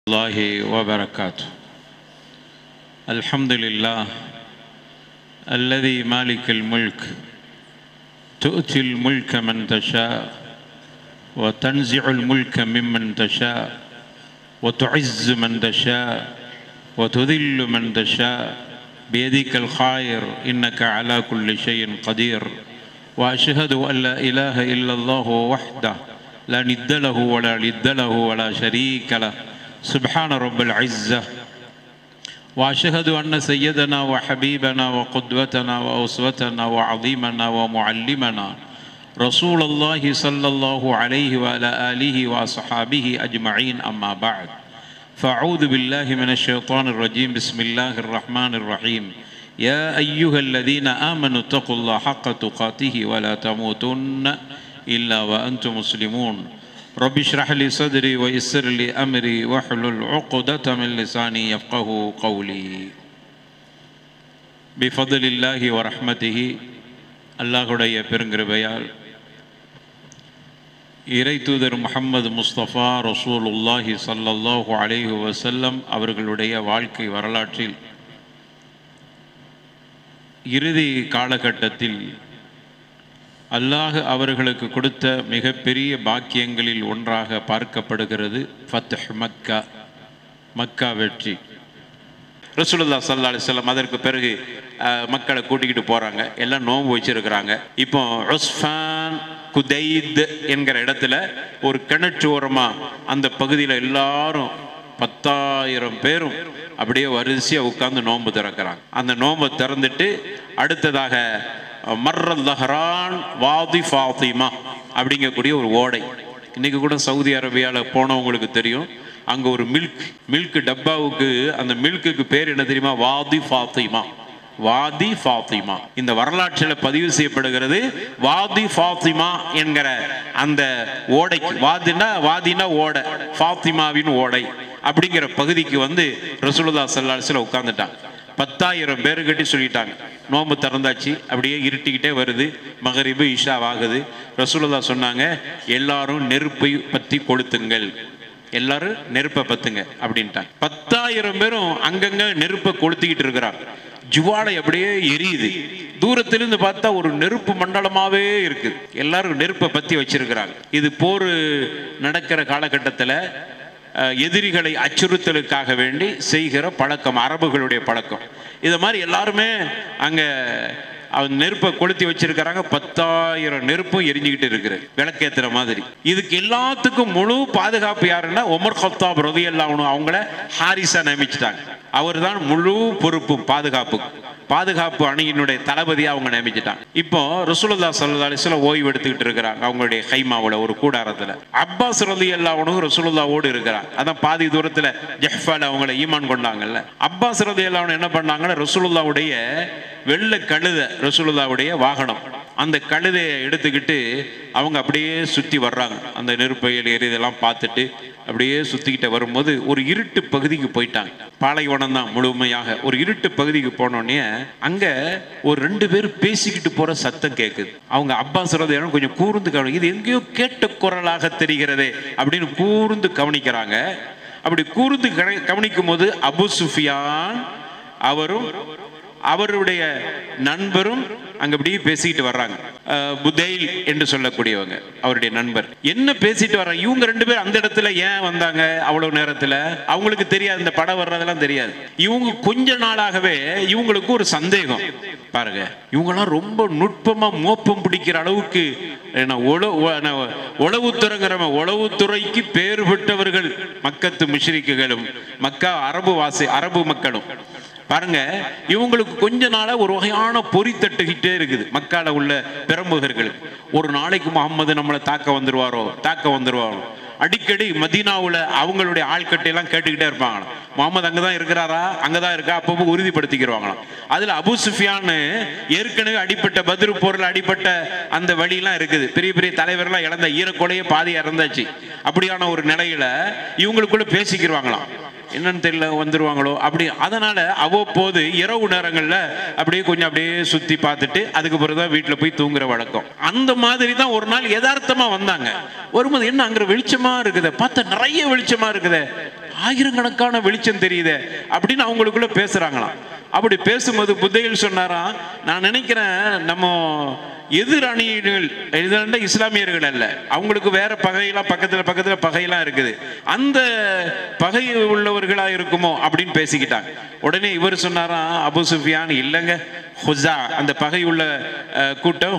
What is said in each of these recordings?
الله وبركاته. الحمد لله الذي مالك الملك تؤتي الملك من تشاء وتنزع الملك ممن تشاء وتعز من تشاء وتذل من تشاء بيدك الخير إنك على كل شيء قدير. وأشهد أن لا إله إلا الله وحده لا ند له ولا ند له ولا شريك له سبحان رب العزة. وأشهد أن سيدنا وحبيبنا وقدوتنا وأسوتنا وعظيمنا ومعلمنا رسول الله صلى الله عليه وعلى آله وأصحابه أجمعين، أما بعد، فأعوذ بالله من الشيطان الرجيم. بسم الله الرحمن الرحيم. يا أيها الذين آمنوا اتقوا الله حق تقاته ولا تموتن إلا وأنتم مسلمون. رب اشرح لي صدري ويسر لي أمري واحلل عقدة من لساني يفقه قولي. بفضل الله ورحمته, அல்லாஹுடைய பெருங்கிருபையால் இறை தூதர் முஹம்மது முஸ்தபா ரசூலுல்லாஹி ஸல்லல்லாஹு அலைஹி வஸல்லம் அவர்களுடைய வாழ்க்கை வரலாற்றில் இறுதி காலகட்டத்தில் அல்லாஹ் அவர்களுக்கு கொடுத்த மிகப்பெரிய பாக்கியங்களில் ஒன்றாக பார்க்கப்படுகிறது ஃபத்ஹ் மக்கா, மக்கா வெற்றி. ரசூலுல்லாஹி ஸல்லல்லாஹு அலைஹி வஸல்லம் அதற்கு பிறகு மக்களை கூட்டிக்கிட்டு போகிறாங்க. எல்லாம் நோன்பு வச்சிருக்கிறாங்க. இப்போ உஸ்ஃபான் குதைத் என்கிற இடத்துல ஒரு கிணற்று ஓரமாக அந்த பகுதியில் எல்லாரும் 10,000 பேரும் அப்படியே வரிசையாக உட்கார்ந்து நோன்பு திறக்கிறாங்க. அந்த நோன்பை திறந்துட்டு அடுத்ததாக மர்ரல் தஹரான் வாதி ஃபாத்திமா அப்படிங்கக்கூடிய ஒரு ஓடை. இன்றைக்கி கூட சவுதி அரேபியாவில் போனவங்களுக்கு தெரியும், அங்கே ஒரு மில்க் டப்பாவுக்கு அந்த மில்க்குக்கு பேர் என்ன தெரியுமா? வாதி ஃபாத்திமா. வாதி ஃபாத்திமா இந்த வரலாற்றில் பதிவு செய்யப்படுகிறது. வாதி ஃபாத்திமா என்கிற அந்த ஓடைக்கு, வாதினா ஓடை, ஃபாத்திமாவின் ஓடை அப்படிங்கிற பகுதிக்கு வந்து ரசூலுல்லாஹி ஸல்லல்லாஹு அலைஹி வஸல்லம் உட்கார்ந்துட்டாங்க. 10,000 பேருக்கிட்ட சொல்லிட்டாங்க. நோன்பு திறந்தாச்சு, அப்படியே இருட்டிக்கிட்டே வருது, மகரிபு இஷா ஆகுது. ரசூலுல்லாஹி சொன்னாங்க, எல்லாரும் நெருப்பை பற்றி கொளுத்துங்கள், எல்லாரும் நெருப்பை பத்துங்க அப்படின்ட்டாங்க. 10,000 பேரும் அங்கங்க நெருப்பை கொளுத்திக்கிட்டு இருக்கிறாங்க. ஜுவாலை அப்படியே எரியுது. தூரத்திலிருந்து பார்த்தா ஒரு நெருப்பு மண்டலமாவே இருக்குது. எல்லாரும் நெருப்பை பற்றி வச்சிருக்கிறாங்க. இது போர் நடக்கிற காலகட்டத்தில் எதிரிகளை அச்சுறுத்தலுக்காக வேண்டி செய்கிற பழக்கம், அரபுகளுடைய பழக்கம். இதை மாதிரி எல்லாருமே அங்கே நெருப்பை கொளுத்தி வச்சிருக்கிறாங்க. 10,000 நெருப்பும் எரிஞ்சுக்கிட்டு இருக்குது, விளக்கேற்றுற மாதிரி. இதுக்கு எல்லாத்துக்கும் முழு பாதுகாப்பு யாருன்னா உமர் கத்தாப் ரலியல்லாஹு அன்ஹு அவங்கள ஹாரிஸா நியமிச்சிட்டாங்க. அவர் தான் முழு பொறுப்பும் பாதுகாப்பு அணியினுடைய தளபதியாக அவங்க நியமிச்சிட்டாங்க. இப்போ ரசூலுல்லாஹி ஸல்லல்லாஹு அலைஹி வஸல்லம் ஓய்வு எடுத்துக்கிட்டு இருக்கிறாங்க அவங்களுடைய ஹைமாவில், ஒரு கூடாரத்தில். அப்பாஸ் ரலியல்லாஹு அன்ஹு ரசூலுல்லாஹோடு இருக்கிறாங்க. அதான் பாதி தூரத்தில் ஜஹ்ஃபால அவங்கள ஈமான் கொண்டாங்கல்ல. அப்பாஸ் ரலியல்லாஹு அன்ஹு என்ன பண்ணாங்கன்னா, ரசூலுல்லாஹுடைய வெள்ளை கழுதை, ரசூலுல்லாஹுடைய வாகனம், அந்த கழுதையை எடுத்துக்கிட்டு அவங்க அப்படியே சுற்றி வர்றாங்க. அந்த நெருப்பையில் எரியதெல்லாம் பார்த்துட்டு அப்படியே சுற்றிக்கிட்ட வரும்போது ஒரு இருட்டு பகுதிக்கு போயிட்டாங்க. பாலைவனம் தான் முழுமையாக. ஒரு இருட்டு பகுதிக்கு போனோடனே அங்கே ஒரு 2 பேர் பேசிக்கிட்டு போகிற சத்தம் கேட்குது. அவங்க அப்பாஸ் ரலியல்லாஹு கொஞ்சம் கூர்ந்து கவனி, இது எங்கேயோ கேட்ட குரலாக தெரிகிறதே அப்படின்னு கூர்ந்து கவனிக்கிறாங்க. அப்படி கூர்ந்து கவனிக்கும் போது அபு சுஃபியான் அவரும் அவருடைய நண்பரும் அங்க அப்படியே பேசிக்கிட்டு வர்றாங்க. புதைல் என்று சொல்லக்கூடியவங்க அவருடைய நண்பர். என்ன பேசிட்டு வர்றாங்க? இவங்க 2 பேர் அந்த இடத்துல ஏன் வந்தாங்க அவ்வளவு நேரத்துல? அவங்களுக்கு தெரியாது, இந்த படம் வர்றதெல்லாம் தெரியாது. இவங்க கொஞ்ச நாளாகவே இவங்களுக்கு ஒரு சந்தேகம். பாருங்க, இவங்கெல்லாம் ரொம்ப நுட்பமா மோப்பம் பிடிக்கிற அளவுக்கு உளவுத்துறைக்கு பேர் பெற்றவர்கள் மக்கத்து முஷ்ரிக்குகளும் மக்கா அரபு மக்களும். பாருங்க, இவங்களுக்கு கொஞ்ச நாளா ஒரு வகையான பொறி தட்டுக்கிட்டே இருக்குது மக்கால உள்ள பிரமுகர்களுக்கு. ஒரு நாளைக்கு முகம்மது நம்மளை தாக்க வந்துருவாரோ. அடிக்கடி மதீனாவுல அவங்களுடைய ஆள்கட்டையெல்லாம் கேட்டுக்கிட்டே இருப்பாங்க, முகமது அங்கதான் இருக்கிறாரா, அங்கதான் இருக்கா, அப்பப்போ உறுதிப்படுத்திக்கிறவாங்களாம். அதுல அபு சுஃபியான் ஏற்கனவே அடிப்பட்ட பத்ரு போர்ல அடிப்பட்ட அந்த வழியெல்லாம் இருக்குது. பெரிய பெரிய தலைவர்லாம் இழந்த, ஈரக்கொலையே பாதி இறந்தாச்சு. அப்படியான ஒரு நிலையில இவங்களுக்குள்ள பேசிக்கிடுவாங்களாம். என்னன்னு தெரியல, வந்துருவாங்களோ அப்படி. அதனால அவ்வப்போது இரவு நேரங்கள்ல அப்படியே கொஞ்சம் அப்படியே சுத்தி பார்த்துட்டு அதுக்கு பிறகுதான் வீட்டுல போய் தூங்குற வழக்கம். அந்த மாதிரி தான் ஒரு நாள் யதார்த்தமா வந்தாங்க. வரும்போது என்ன அங்க வெளிச்சமா இருக்குது, பார்த்தா நிறைய வெளிச்சமா இருக்குது. ஆயிரக்கணக்கான வெளிச்சம் தெரியுதே அப்படின்னு அவங்களுக்குள்ள பேசுறாங்களாம். அப்படி பேசும்போது புத்தையில் சொன்னாராம், நான் நினைக்கிறேன் நம்ம எதிர் அணியினர் எதிராண்ட இஸ்லாமியர்கள் அல்ல, அவங்களுக்கு வேற பகையெல்லாம் பக்கத்துல பகையெல்லாம் இருக்குது, அந்த பகை உள்ளவர்களா இருக்குமோ அப்படின்னு பேசிக்கிட்டாங்க. உடனே இவர் சொன்னாராம் அபு சுஃபியான், இல்லைங்க, ஹுஸா, அந்த பகை உள்ள கூட்டம்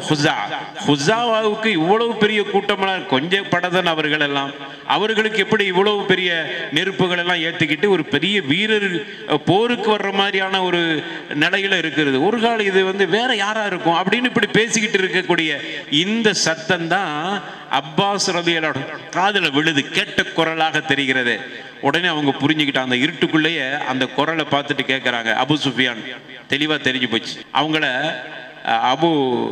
ஹுஸாவுக்கு இவ்வளவு பெரிய கூட்டமெல்லாம் கொஞ்சம் படதன் அவர்கள் எல்லாம், அவர்களுக்கு எப்படி இவ்வளவு பெரிய நெருப்புகள் எல்லாம் ஏற்றிக்கிட்டு ஒரு பெரிய வீரர் போருக்கு வர்ற மாதிரியான ஒரு நிலையில இருக்கிறது, ஒரு காலம் இது வேற யாரா இருக்கும் அப்படின்னு இப்படி பேசிக்கிட்டு இருக்கக்கூடிய இந்த சத்தம் தான் அப்பாஸ் ரலியல்லாஹு காதுல விழுது, கேட்ட குரலாக தெரிகிறது. உடனே அவங்க புரிஞ்சுக்கிட்டாங்க, அந்த இருட்டுக்குள்ளேயே அந்த குரலை பார்த்துட்டு கேட்குறாங்க. அபு சுஃபியான் தெளிவாக தெரிஞ்சு போச்சு. அவங்கள அபு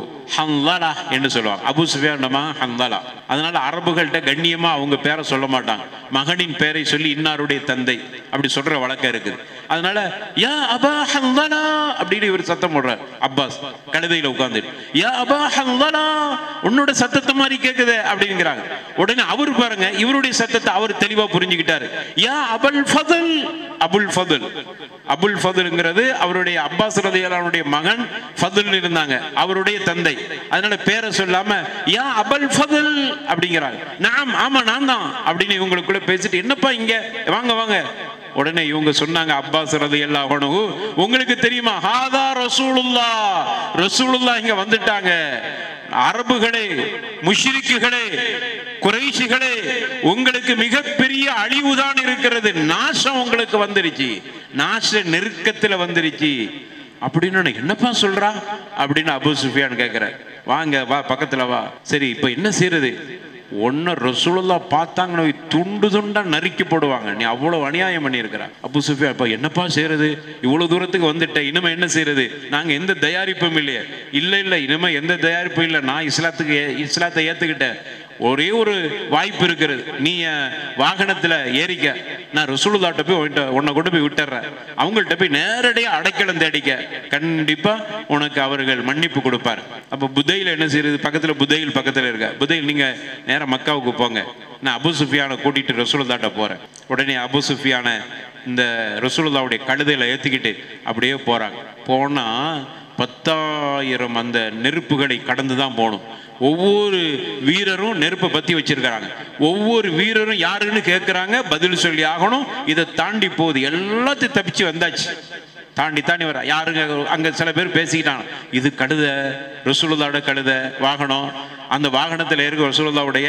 ஹன்லலா என்று சொல்லுவாங்க. அபு சுஃபியான் ஹன்லலா. அதனால அரபுகள்கிட்ட கண்ணியமா அவங்க பேரை சொல்ல மாட்டாங்க, மகனின் பெயரை சொல்லி இன்னாருடைய தந்தை அப்படி சொல்ற வழக்கம் இருக்குது. அதனால யா அபா ஹன்லலா அப்படின்னு இவர் சத்தம் போடுறார். அப்பாஸ் கழுதையில உட்கார்ந்துட்டு, யா அபா ஹன்லலா, உன்னோட சத்தத்தை மாதிரி கேட்குது அப்படிங்கிறாங்க. உடனே அவர் பாருங்க, இவருடைய சத்தத்தை அவர் தெளிவா புரிஞ்சுக்கிட்டாரு. யா அபுல் ஃபதுல், அபுல் ஃபதுல், அபுல் ஃபதுல்ங்கிறது அவருடைய அப்பாஸ் ரலியல்லாஹுடைய மகன் ஃபதுல் இருந்தாங்க, அவருடைய தந்தை. அதனால பேரை சொல்லாம யா அபுல் ஃபதுல் அப்படிங்கிறாங்க. நாம், ஆமா நான் தான் அப்படின்னு இவங்களுக்குள்ள பேசிட்டு, என்னப்பா இங்க வாங்க வாங்க. உடனே இவங்க சொன்னாங்க, அப்பாஸ் ரலியல்லாஹு அன்ஹு, உங்களுக்கு தெரியுமா, ஹாதா ரசூலுல்லாஹ், ரசூலுல்லாஹ் இங்க வந்துட்டாங்க. அரபுகளே, முஷ்ரிக்குகளே, குறைஷிகளே, உங்களுக்கு மிகப்பெரிய அழிவுதான் இருக்கிறது, நாசம் உங்களுக்கு வந்துருச்சு, நாச நெருக்கத்துல வந்துருச்சு அப்படின்னு. என்னப்பா சொல்றா அப்படின்னு அபு சுஃபியான் கேட்கிற. வாங்க வா, பக்கத்துல வா. சரி, இப்ப என்ன செய்யறது? ஒன்னு ரசூலுல்லாஹ் பார்த்தாங்கன்னு துண்டு துண்டா நறுக்கி போடுவாங்க, நீ அவ்வளவு அநியாயம் பண்ணியிருக்கிற. அபு சுஃபியான், இப்ப என்னப்பா செய்யறது? இவ்வளவு தூரத்துக்கு வந்துட்ட, இனிமே என்ன செய்யறது? நாங்க எந்த தயாரிப்பும் இல்லையே. இல்ல இனிமே எந்த தயாரிப்பும் இல்லை, நான் இஸ்லாத்தை ஏத்துக்கிட்டேன், ஒரே ஒரு வாய்ப்பு இருக்கிறது, நீ வாகனத்துல ஏறிக்க, நான் ரசூலுல்லாஹ்ட்ட போய் உன்னை கொண்டு போய் விட்டுறேன், அவங்கள்ட்ட போய் நேரடியாக அடைக்கலம் தேடிக்க, கண்டிப்பா உனக்கு அவர்கள் மன்னிப்பு கொடுப்பார். அப்ப புதையில் என்ன செய்யறது? பக்கத்துல புதையில் பக்கத்துல இருக்க, புதையில் நீங்க நேர மக்காவுக்கு போங்க, நான் அபு சுஃபியானை கூட்டிட்டு ரசூலுல்லாஹ்ட்ட போறேன். உடனே அபு சுஃபியானை இந்த ரசூலுல்லாஹ்வுடைய கழுதையில ஏத்திக்கிட்டு அப்படியே போறாங்க. போனா 10,000 அந்த நெருப்புகளை கடந்து தான் போகணும். ஒவ்வொரு வீரரும் நெருப்பை பத்தி வச்சிருக்கிறாங்க. ஒவ்வொரு வீரரும் யாருன்னு கேட்கிறாங்க, பதில் சொல்லி ஆகணும். இதை தாண்டி போகுது, எல்லாத்தையும் தப்பிச்சு வந்தாச்சு. தாண்டி வர யாருங்க அங்க சில பேர் பேசிக்கிட்டாங்க, இது கழுதை, ரசூலுல்லாஹ்வோட கழுதை வாகனம், அந்த வாகனத்தில் இருக்க ரசூலுல்லாஹ்வுடைய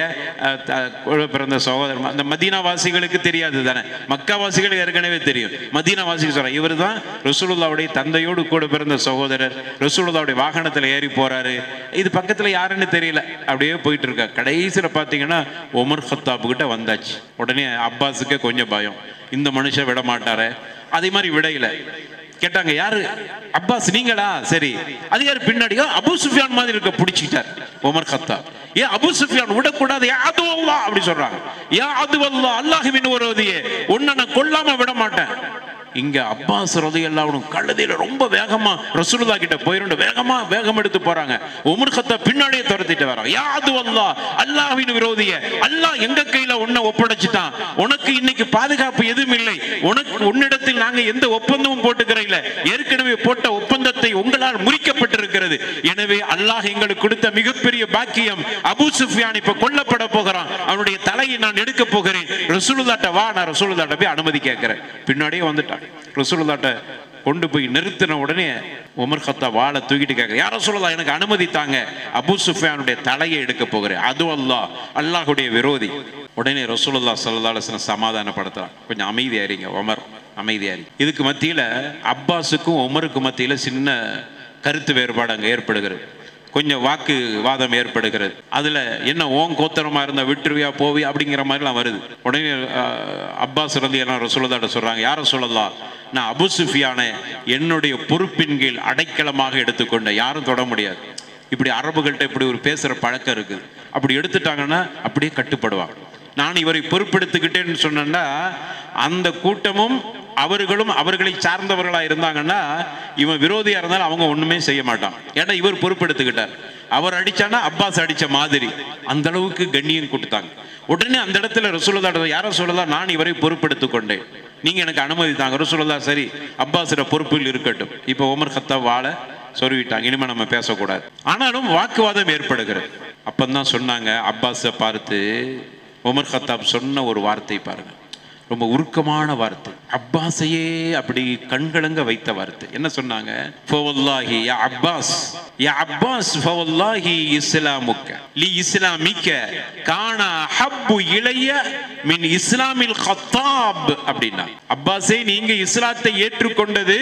பிறந்த சகோதரர். அந்த மதீனாவாசிகளுக்கு தெரியாது தானே, மக்காவாசிகளுக்கு ஏற்கனவே தெரியும். மதீனாவாசிகள் சொல்ற, இவர் தான் ரசூலுல்லாஹ்வுடைய தந்தையோடு கூட பிறந்த சகோதரர், ரசூலுல்லாஹ்வுடைய வாகனத்தில் ஏறி போறாரு, இது பக்கத்துல யாருன்னு தெரியல, அப்படியே போயிட்டு இருக்கா. கடைசியில பாத்தீங்கன்னா உமர் கத்தாப் கிட்ட வந்தாச்சு. உடனே அப்பாஸுக்கு கொஞ்சம் பயம், இந்த மனுஷன் விட மாட்டாரு. அதே மாதிரி விடையில கேட்டாங்க, யாரு? அப்பாஸ் நீங்களா? சரி, அது யாரு பின்னாடி? அபு சுஃபியான் மாதிரி இருக்க பிடிச்சிட்டார் உமர் கத்தாப். ஏன் அபு சுஃபியான் விடக்கூடாது, யா அதுவல்லாஹ் அப்படி சொல்றாங்க. யா அதுவல்லாஹ், அல்லாஹ்வின் விரோதியே, உன்னை நான் கொல்லாம விட மாட்டேன். இங்க அப்பாஸ் ரலியல்லாஹு அன்ஹு கழுதையில ரொம்ப வேகமா ரசூலுல்லாஹ் கிட்ட போயிருந்து வேகம் எடுத்து போறாங்க. உமர் கத்தாப் பின்னாடியே துரத்திட்டு வராங்க. யா அதுவல்லாஹ், அல்லாஹ்வின் விரோதியே, அல்லாஹ் எங்க கையில உன்னை ஒப்படைச்சிட்டான், உனக்கு இன்னைக்கு பாதுகாப்பு எதுவும் இல்லை, உன்னிடத்தில் நாங்க எந்த ஒப்பந்தமும் போட்டுக்கிற இல்ல, ஏற்கனவே போட்ட ஒப்பந்தத்தை உங்களால் முறிக்கப்பட்டிருக்கிறது. எனவே அல்லாஹ் எங்களுக்கு கொடுத்த மிகப்பெரிய பாக்கியம், அபு சுஃபியான் இப்ப கொல்லப்பட போகிறான், அவனுடைய தலையை நான் எடுக்க போகிறேன், ரசூலுல்லாஹ்ட்ட வா, நான் ரசூலுல்லாஹ்ட்ட போய் அனுமதி கேட்கிறேன். பின்னாடியே வந்துட்டான். ரசூலுல்லாஹ்ட்ட கொண்டு போய் நிறுத்தின உடனே உமர் கத்தாப் வாளை தூக்கிட்டு கேட்க, யார் ரசூலுல்லாஹ் எனக்கு அனுமதி தாங்க, அபு சுஃபியானுடைய தலையை எடுக்க போகிறேன், அது அல்லாஹ், அல்லாஹ்வுடைய விரோதி. உடனே ரசூலுல்லாஹ் ஸல்லல்லாஹு அலைஹி வஸல்லம் சமாதானப்படுத்துறான், கொஞ்சம் அமைதியாரிங்க உமர், அமைதியாரி. இதுக்கு மத்தியில அப்பாஸுக்கும் உமருக்கு மத்தியில சின்ன கருத்து வேறுபாடு அங்க ஏற்படுகிறது, கொஞ்சம் வாக்குவாதம் ஏற்படுகிறது. அதுல என்ன ஓன் கோத்தரமா இருந்தா விட்டுருவியா போவி அப்படிங்கிற மாதிரிலாம் வருது. உடனே அப்பாஸ் ரலியல்லாஹு ரசூலுல்லாஹ்ட்ட சொல்றாங்க, யார சொல்லலாம், நான் அபு சுஃபியானை என்னுடைய பொறுப்பின் கீழ் அடைக்கலமாக எடுத்துக்கொண்டேன், யாரும் தொட முடியாது. இப்படி அரபுகள்கிட்ட இப்படி ஒரு பேசுற பழக்கம் இருக்குது. அப்படி எடுத்துட்டாங்கன்னா அப்படியே கட்டுப்படுவாங்க. நான் இவரை பொறுப்பெடுத்துக்கிட்டேன்னு சொன்னா அந்த கூட்டமும் அவர்களும் அவர்களை சார்ந்தவர்களா இருந்தாங்கன்னா, இவன் விரோதியா இருந்தாலும் அவங்க ஒண்ணுமே செய்ய மாட்டான், ஏன்னா இவர் பொறுப்பெடுத்துக்கிட்டார். அவர் அடிச்சானா அப்பாஸ் அடிச்ச மாதிரி அந்த அளவுக்கு கண்ணியம் கொடுத்தாங்க. உடனே அந்த இடத்துல ரசூலுல்லாஹ் யார சொல்லலாம், நான் இவரை பொறுப்பெடுத்துக் கொண்டேன், நீங்க எனக்கு அனுமதி தாங்க. ரசூலுல்லாஹ் சரி அப்பாஸோட பொறுப்பில் இருக்கட்டும். இப்போ உமர் கத்தாப் வாழ சொருவிட்டாங்க, இனிமே நம்ம பேசக்கூடாது. ஆனாலும் வாக்குவாதம் ஏற்படுகிறது. அப்பந்தான் சொன்னாங்க, அப்பாஸை பார்த்து உமர் கத்தாப் சொன்ன ஒரு வார்த்தை பாருங்க, ரொம்ப உருக்கமான வார்த்தை, அப்பாஸையே அப்படி கண்கலங்க வைத்த வார்த்தை. என்ன சொன்னாங்க? ஃபவல்லாஹி யா அப்பாஸ், யா அப்பாஸ் ஃபவல்லாஹி இஸ்லாமுக்க லி இஸ்லாமிக்க கானா ஹப்பு இலைய மின் இஸ்லாமில் கத்தாப் அப்படின்னா, அப்பாஸே நீங்க இஸ்லாத்தை ஏற்றுக்கொண்டது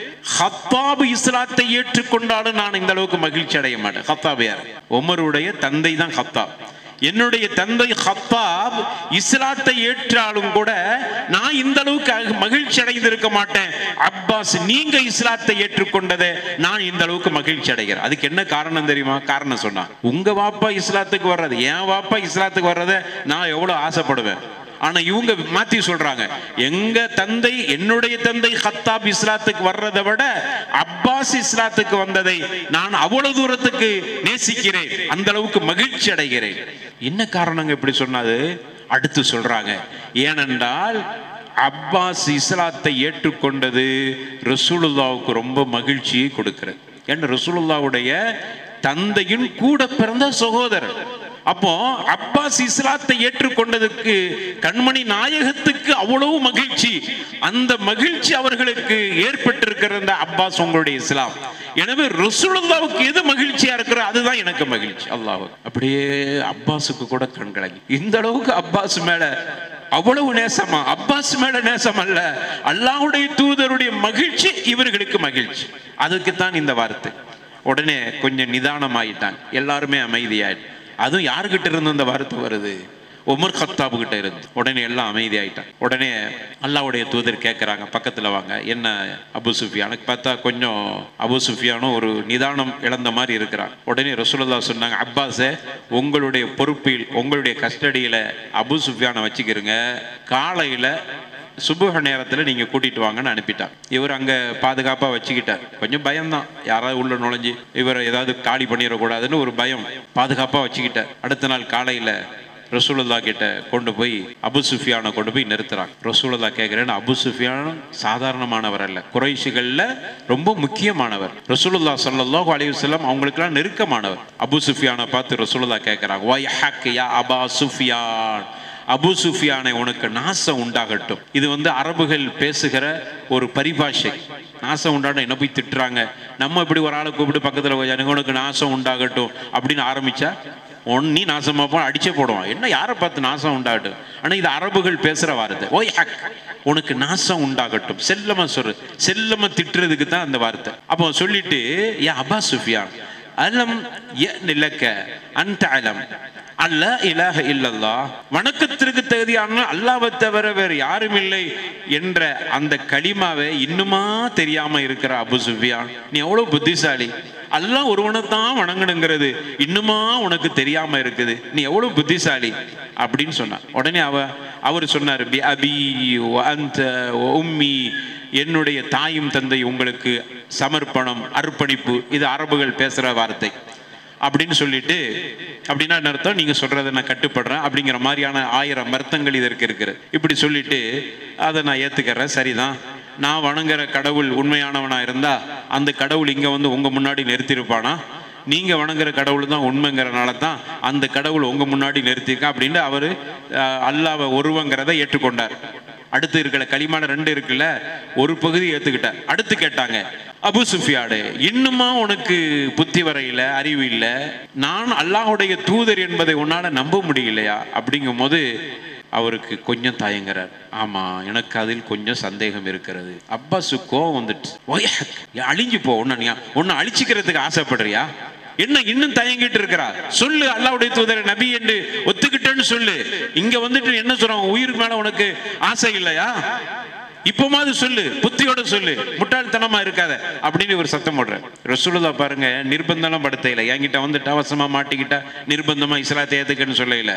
கத்தாப் இஸ்லாத்தை ஏற்றுக்கொண்டாலும் நான் இந்த அளவுக்கு மகிழ்ச்சி அடைய மாட்டேன். கத்தாப் யார்? உமருடைய தந்தை தான் கத்தாப். என்னுடைய தந்தை கத்தாப் இஸ்லாத்தை ஏற்றாலும் கூட நான் இந்த அளவுக்கு மகிழ்ச்சி அடைந்திருக்க மாட்டேன். அப்பாஸ் நீங்க இஸ்லாத்தை ஏற்றுக்கொண்டதை நான் இந்த அளவுக்கு மகிழ்ச்சி அடைகிறேன். அதுக்கு என்ன காரணம் தெரியுமா? காரணம் சொன்னா, உங்க வாப்பா இஸ்லாத்துக்கு வர்றது, என் வாப்பா இஸ்லாத்துக்கு வர்றதை நான் எவ்வளவு ஆசைப்படுவேன். ஆனா இவங்க மாத்தி சொல்றாங்க, எங்க தந்தை என்னுடைய தந்தை கத்தாப் இஸ்லாத்துக்கு வர்றதை விட அப்பாஸ் இஸ்லாத்துக்கு வந்ததை நான் அவ்வளவு தூரத்துக்கு நேசிக்கிறேன், அந்த அளவுக்கு மகிழ்ச்சி அடைகிறேன். என்ன காரணங்க இப்படி சொன்னது? அடுத்து சொல்றாங்க, ஏனென்றால் அப்பாஸ் இஸ்லாத்தை ஏற்றுக்கொண்டது ரசூலுல்லாவுக்கு ரொம்ப மகிழ்ச்சியை கொடுக்கிறது. ஏன்னா ரசூலுல்லாவுடைய தந்தையின் கூட பிறந்த சகோதரர். அப்போ அப்பாஸ் இஸ்லாத்தை ஏற்றுக்கொண்டதுக்கு கண்மணி நாயகத்துக்கு அவ்வளவு மகிழ்ச்சி. அந்த மகிழ்ச்சி அவர்களுக்கு ஏற்பட்டிருக்கிற அப்பாஸ் உங்களுடைய இஸ்லாம். எனவே ரசூலுல்லாவுக்கு எது மகிழ்ச்சியா இருக்கிறோ அதுதான் எனக்கு மகிழ்ச்சி. அல்லாஹ் அப்படியே அப்பாஸுக்கு கூட கண்கலங்கி, இந்த அளவுக்கு அப்பாஸ் மேல அவ்வளவு நேசமா? அப்பாஸ் மேல நேசம் அல்ல, அல்லாஹ்வுடைய தூதருடைய மகிழ்ச்சி இவர்களுக்கு மகிழ்ச்சி. அதுக்குத்தான் இந்த வார்த்தை. உடனே கொஞ்சம் நிதானமாயிட்டாங்க, எல்லாருமே அமைதியாயிட்டு. அதுவும் யாருக்கிட்ட இருந்து அந்த வார்த்தை வருது? உமர் கத்தாபு கிட்ட இருந்து. உடனே எல்லாம் அமைதி ஆயிட்டாங்க. உடனே அல்லாஹ்வுடைய தூதர் கேட்குறாங்க, பக்கத்தில் வாங்க, என்ன அபு சுஃபியானுக்கு பார்த்தா கொஞ்சம் அபு சுஃபியானும் ஒரு நிதானம் இழந்த மாதிரி இருக்கிறாங்க. உடனே ரசூலுல்லாஹ் சொன்னாங்க, அப்பாஸே உங்களுடைய பொறுப்பில் உங்களுடைய கஸ்டடியில் அபு சுஃபியானை வச்சுக்கிறங்க, காலையில் சுபுக நேரத்தில் நீங்கள் கூட்டிட்டு வாங்கன்னு அனுப்பிட்டார். இவர் அங்கே பாதுகாப்பாக வச்சுக்கிட்டார். கொஞ்சம் பயம்தான், யாராவது உள்ள நுழைஞ்சு இவரை ஏதாவது காலி பண்ணிடக்கூடாதுன்னு ஒரு பயம், பாதுகாப்பாக வச்சுக்கிட்டார். அடுத்த நாள் காலையில் ரசூலுல்லாஹ் கிட்ட கொண்டு போய் அபு சுஃபியானை கொண்டு போய் நிறுத்துறாங்க. ரசூலுல்லாஹ் கேட்குறேன்னு, அபு சுஃபியான் சாதாரணமானவர் அல்ல, குறைஷிகளில் ரொம்ப முக்கியமானவர். ரசூலுல்லாஹ் ஸல்லல்லாஹு அலைஹி வஸல்லம் அவங்களுக்கெல்லாம் நெருக்கமானவர். அபு சுஃபியானை பார்த்து ரசூலுல்லாஹ் கேட்குறாங்க, வயஹக் யா அபா சுஃபியான், அபு சுஃபியானை உனக்கு நாசம் உண்டாகட்டும். இது அரபுகள் பேசுகிற ஒரு பரிபாஷை. நாசம் உண்டாட்டும், என்ன போய் திட்டுறாங்க. நம்ம இப்படி ஒரு ஆளை கூப்பிட்டு பக்கத்தில் போய் உனக்கு நாசம் உண்டாகட்டும் அப்படின்னு ஆரம்பிச்சா நீ நாசமா போ அடிச்சே போடுவான். என்ன யாரை பார்த்து நாசம் உண்டாகட்டும்? ஆனால் இது அரபுகள் பேசுகிற வார்த்தை. ஓய் ஹக், உனக்கு நாசம் உண்டாகட்டும். செல்லமா சொல்லு, செல்லமா திட்டுறதுக்கு தான் அந்த வார்த்தை. அப்போ சொல்லிட்டு, யா அபா சுஃபியான் அலம் யநிலக அன்த அலம் அல்லா இலாஹ இல்லல்லாஹ், வணக்கத்திற்கு தகுதியான அல்லாஹ்வை தவிர வேறு யாரும் இல்லை என்ற அந்த கலிமாவை இன்னுமா தெரியாம இருக்கிற அபு சுஃபியான், நீ எவ்வளவு புத்திசாலி. அல்லாஹ் ஒருவனைத்தான் வணங்கணுங்கிறது இன்னுமா உனக்கு தெரியாம இருக்குது, நீ எவ்வளவு புத்திசாலி அப்படின்னு சொன்னார். உடனே அவர் சொன்னார், பி அபி வ அன்த வ உம்மி, என்னுடைய தாயும் தந்தை உங்களுக்கு சமர்ப்பணம், அர்ப்பணிப்பு. இது அரபுகள் பேசுற வார்த்தை. அப்படின்னு சொல்லிட்டு, அப்படின்னா அர்த்தம் நீங்க சொல்றதை நான் கட்டுப்படுறேன் அப்படிங்கிற மாதிரியான 1000 அர்த்தங்கள் இதற்கு இருக்கிறது. இப்படி சொல்லிட்டு அதை நான் ஏத்துக்கிறேன், சரிதான், நான் வணங்குற கடவுள் உண்மையானவனா இருந்தா அந்த கடவுள் இங்க உங்க முன்னாடி நிறுத்திருப்பானா? நீங்க வணங்குற கடவுள் தான் உண்மைங்கிறனால தான் அந்த கடவுள் உங்க முன்னாடி நிறுத்திருக்கா அப்படின்னு அவரு அல்லாஹ்வை ஒருவங்கிறத ஏற்றுக்கொண்டார். அடுத்து இருக்கிற களிமான 2 இருக்குல்ல, ஒரு பகுதி ஏத்துக்கிட்டார். அடுத்து கேட்டாங்க, அபு சுஃபியானே இன்னுமா உனக்கு புத்தி வரையில, அறிவு இல்லை, நான் அல்லாஹ்வுடைய தூதர் என்பதை உன்னால நம்ப முடியலையா அப்படிங்கும் போது அவருக்கு கொஞ்சம் தயங்குறார். ஆமா, எனக்கு அதில் கொஞ்சம் சந்தேகம் இருக்கிறது. அப்பாஸு கோவம் வந்துட்டு, அழிஞ்சு போ, உன்னை அழிச்சுக்கிறதுக்கு ஆசைப்படுறியா? என்ன இன்னும் தயங்கிட்டு இருக்கிறா? சொல்லு, அல்லாஹ்வுடைய தூதர் நபி என்று ஒத்துக்கிட்டேன்னு சொல்லு. இங்க என்ன சொல்றான், உயிருக்கு மேல உனக்கு ஆசை இல்லையா? இப்பமாவது சொல்லு, புத்தியோட சொல்லு, முட்டாள்தனமா இருக்காத அப்படின்னு ஒரு சத்தம் போடுற. ரசூலுல்லாஹ் பாருங்க, நிர்பந்தம் படுத்தையில, என்கிட்ட அவசரமா மாட்டிக்கிட்டா நிர்பந்தமா இஸ்லாத்தை ஏத்துக்கன்னு சொல்லல.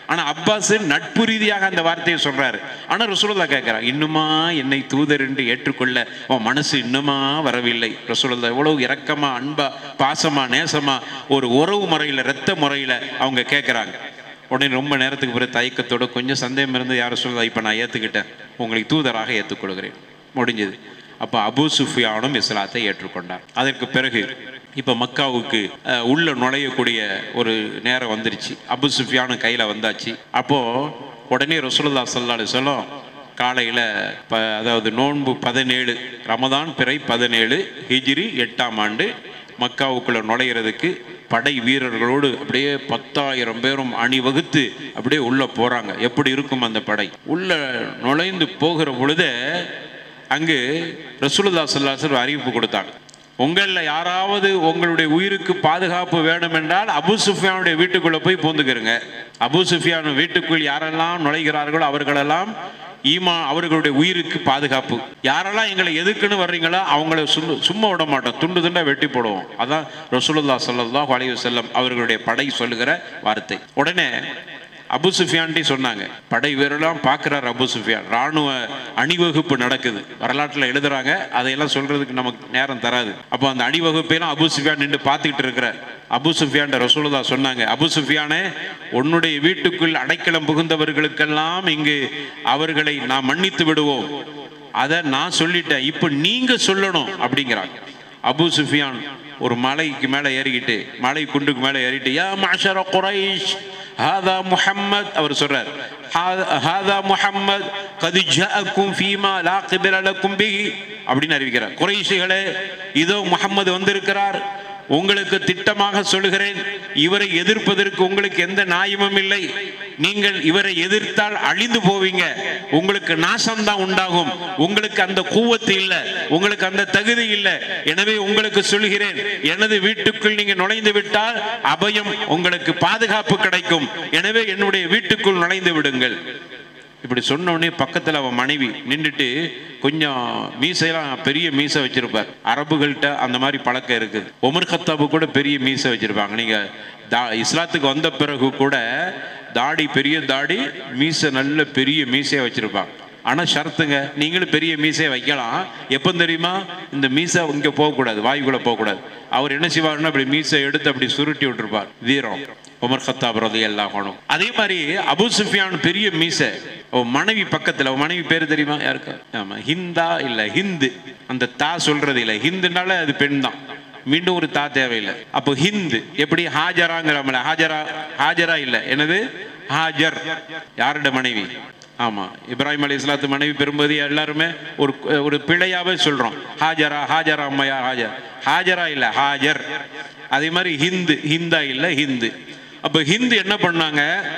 ஆனால் அப்பாஸ் நட்பு ரீதியாக அந்த வார்த்தையை சொல்றாரு. ஆனால் ரசூலுல்லாஹ் கேட்குறாங்க, இன்னுமா என்னை தூதர் என்று ஏற்றுக்கொள்ள உன் மனசு இன்னுமா வரவில்லை? ரசூலுல்லாஹ் எவ்வளவு இரக்கமா, அன்பா, பாசமா, நேசமா ஒரு உறவு முறையில், இரத்த முறையில் அவங்க கேட்குறாங்க. உடனே ரொம்ப நேரத்துக்கு பிறகு தயக்கத்தோட கொஞ்சம் சந்தேகம் இருந்து, யார் ரசூலுல்லாஹ் இப்போ நான் ஏற்றுக்கிட்டேன், உங்களுக்கு தூதராக ஏற்றுக்கொள்கிறேன், முடிஞ்சது. அப்போ அபூ சுஃபியானும் இஸ்லாத்தை ஏற்றுக்கொண்டார். அதற்கு பிறகு இப்போ மக்காவுக்கு உள்ள நுழையக்கூடிய ஒரு நேரம் வந்துருச்சு. அபூ சுஃபியானு கையில் வந்தாச்சு. அப்போது உடனே ரசூலுல்லாஹ் ஸல்லல்லாஹு அலைஹி வஸல்லம் காலையில் அதாவது நோன்பு 17 ரமதான் பிறை 17 ஹிஜ்ரி 8ஆம் ஆண்டு மக்காவுக்குள்ளே நுழையிறதுக்கு படை வீரர்களோடு அப்படியே 10,000 பேரும் அணிவகுத்து அப்படியே உள்ளே போகிறாங்க. எப்படி இருக்கும் அந்த படை? உள்ளே நுழைந்து போகிற பொழுது அங்கு ரசூலுல்லாஹ் ஸல்லல்லாஹு அலைஹி வஸல்லம் அறிவிப்பு கொடுத்தாங்க, உங்களில் யாராவது உங்களுடைய உயிருக்கு பாதுகாப்பு வேணும் என்றால் அபூ சுஃபியானுடைய வீட்டுக்குள்ளே போய் பூந்துக்கிறங்க. அபூ சுஃபியான் வீட்டுக்குள் யாரெல்லாம் நுழைகிறார்களோ அவர்களெல்லாம் அவர்களுடைய உயிருக்கு பாதுகாப்பு. யாரெல்லாம் எங்களை எதுக்குன்னு வர்றீங்களோ அவங்கள சும்மா விட மாட்டோம், துண்டு துண்டா வெட்டி போடுவோம். அதான் ரசூலுல்லாஹ் ஸல்லல்லாஹு அலைஹி வஸல்லம் அவர்களுடைய படை சொல்லுகிற வார்த்தை. உடனே அபூ சுஃபியான்ட்டே சொன்னாங்க, படை வீரரெல்லாம் பார்க்குறாரு அபூ சுஃபியான், இராணுவ அணிவகுப்பு நடக்குது, வரலாற்றில் எழுதுறாங்க, அதையெல்லாம் சொல்றதுக்கு நமக்கு நேரம் தராது. அப்போ அந்த அணிவகுப்பையெல்லாம் அபூ சுஃபியான் நின்று பார்த்துக்கிட்டு இருக்கிறார். அபூ சுஃபியான் ரசூலுல்லாஹ் சொன்னாங்க, அபூ சுஃபியானே, உன்னுடைய வீட்டுக்குள் அடைக்கலம் புகுந்தவர்களுக்கெல்லாம் இங்கு அவர்களை நான் மன்னித்து விடுவோம், அதை நான் சொல்லிட்டேன், இப்போ நீங்க சொல்லணும் அப்படிங்கிறாங்க. அபூ சுஃபியான் ஒரு மலைக்கு மேலே ஏறிக்கிட்டு, மலை குண்டுக்கு மேலே ஏறிட்டு, யா மஅஷர குரைஷ் ஹாதா முஹம்மத், அவர் சொல்றார், ஹாதா முஹம்மத் கத் ஜாஅக்கும் ஃபீமா லா கிப்ர லக்கும் பிஹி அப்படின்னு அறிவிக்கிறார். குரைஷிகளே, இதோ முஹம்மது வந்திருக்கிறார், உங்களுக்கு திட்டமாக சொல்லுகிறேன், இவரை எதிர்ப்பதற்கு உங்களுக்கு எந்த நியாயமும் இல்லை, நீங்கள் இவரை எதிர்த்தால் அழிந்து போவீங்க, உங்களுக்கு நாசம்தான் உண்டாகும், உங்களுக்கு அந்த கூவத்து இல்லை, உங்களுக்கு அந்த தகுதி இல்லை, எனவே உங்களுக்கு சொல்கிறேன், எனது வீட்டுக்குள் நீங்க நுழைந்து விட்டால் அபயம், உங்களுக்கு பாதுகாப்பு கிடைக்கும், எனவே என்னுடைய வீட்டுக்குள் நுழைந்து விடுங்கள். இப்படி சொன்னோடனே பக்கத்தில் அவன் மனைவி நின்றுட்டு, கொஞ்சம் மீசையெல்லாம் பெரிய மீசை வச்சிருப்பார், அரபுகள்கிட்ட அந்த மாதிரி பழக்கம் இருக்குது. உமர் கத்தாபு கூட பெரிய மீசை வச்சிருப்பாங்க. நீங்கள் இஸ்லாத்துக்கு வந்த பிறகு கூட தாடி, பெரிய தாடி, மீசை நல்ல பெரிய மீசையை வச்சிருப்பாங்க. ஆனால் ஷர்த்துங்க, நீங்களும் பெரிய மீசையை வைக்கலாம், எப்போ தெரியுமா? இந்த மீசை இங்கே போகக்கூடாது, வாயுக்குள்ளே போகக்கூடாது. அவர் என்ன செய்வாருன்னா அப்படி மீசை எடுத்து அப்படி சுருட்டி விட்டுருப்பார், வீரம் உமர் கத்தாப் ரலியல்லாஹு அன்ஹு. அதே மாதிரி அபூ சுஃபியான் பெரிய மீசை, மனைவி பக்கத்தில், மனைவி பேர் தெரியுமா யாருக்கு? ஆமாம், ஹிந்தா இல்லை ஹிந்து, அந்த தா சொல்றது இல்லை, ஹிந்துனால அது பெண் தான், மீண்டும் ஒரு தா தேவையில்லை. அப்போ ஹிந்து எப்படி ஹாஜராங்கிறோம்ல, ஹாஜரா இல்லை, என்னது ஹாஜர், யாரோட மனைவி? ஆமா, இப்ராஹிம் அலைஹிஸ்ஸலாத்து மனைவி பெரும்பதி எல்லாருமே ஒரு பிழையாவே சொல்றோம், ஹாஜரா, ஹாஜரா அம்மையா, ஹாஜரா இல்லை ஹாஜர். அதே மாதிரி ஹிந்து, ஹிந்தா இல்லை ஹிந்து. அப்ப ஹிந்து என்ன பண்ணாங்க?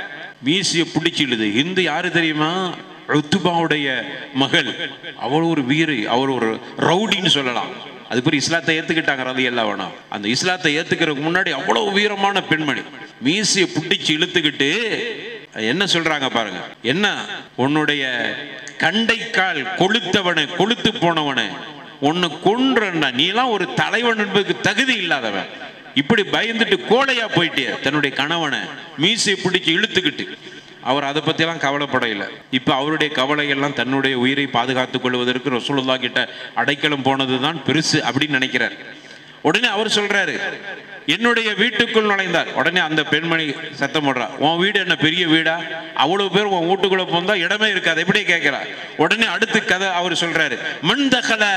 மீசிய பிடிச்சிடுது. ஹிந்து யாரு தெரியுமா? உத்பாவுடைய மகள். அவள் ஒரு வீரி, அவர் ஒரு ரவுடின்னு சொல்லலாம். அது பேர் இஸ்லாத்தை ஏத்துக்கிட்டாங்க ரலியல்லாஹு அன்ஹு. அந்த இஸ்லாத்தை ஏத்துக்கிறதுக்கு முன்னாடி அவ்வளவு வீரமான பெண்மணி, மீசிய பிடிச்சு இழுத்துக்கிட்டு என்ன சொல்றாங்க பாருங்க, என்ன உன்னுடைய கண்டைக்கால் கொளுத்தவனை, கொளுத்து போனவனை உன்னை கொன்றா, நீ எல்லாம் ஒரு தலைவன் என்பதுக்கு தகுதி இல்லாதவன், இப்படி பயந்துட்டு கோழையா போயிட்டே தன்னுடைய கணவனை மீசை பிடிச்சு இழுத்துக்கிட்டு. அவர் அதை பற்றியெல்லாம் கவலைப்படையில. இப்போ அவருடைய கவலையெல்லாம் தன்னுடைய உயிரை பாதுகாத்துக் கொள்வதற்கு ரசூலுல்லாஹ் கிட்ட அடைக்கலம் போனது தான் பெருசு அப்படின்னு நினைக்கிறார். உடனே அவர் சொல்றாரு, என்னுடைய வீட்டுக்குள் நுழைந்தார். உடனே அந்த பெண்மணி சத்தம் போடுறா, உன் வீடு என்ன பெரிய வீடா? அவ்வளவு பேர் உன் வீட்டுக்குள்ள போந்தா இடமே இருக்காது, எப்படி கேட்கிறா? உடனே அடுத்து கதை அவர் சொல்றாரு, மன்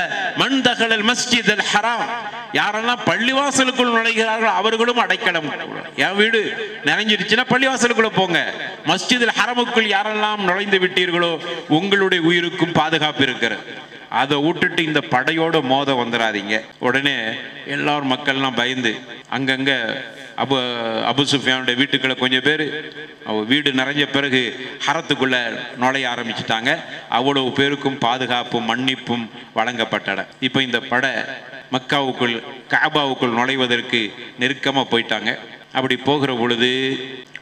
தகலல் மஸ்ஜித் அல் ஹராம், யாரெல்லாம் பள்ளிவாசலுக்குள் நுழைகிறார்களோ அவர்களும் அடைக்கலம். என் வீடு நிறைஞ்சிருச்சுன்னா பள்ளிவாசலுக்குள்ள போங்க, மஸ்ஜித் அல் ஹரமுக்குள் யாரெல்லாம் நுழைந்து விட்டீர்களோ உங்களுடைய உயிருக்கும் பாதுகாப்பு இருக்கிறது, அதை விட்டுட்டு இந்த படையோட மோத வந்துடாதீங்க. உடனே எல்லாரும் மக்கள்லாம் பயந்து அங்கங்க அபூ சுஃபியானுடைய வீட்டுக்குள்ள கொஞ்சம் பேர், வீடு நிறைஞ்ச பிறகு ஹரத்துக்குள்ள நுழைய ஆரம்பிச்சுட்டாங்க. அவ்வளவு பேருக்கும் பாதுகாப்பும் மன்னிப்பும் வழங்கப்பட்டன. இப்போ இந்த படை மக்காவுக்குள், காபாவுக்குள் நுழைவதற்கு நெருக்கமாக போயிட்டாங்க. அப்படி போகிற பொழுது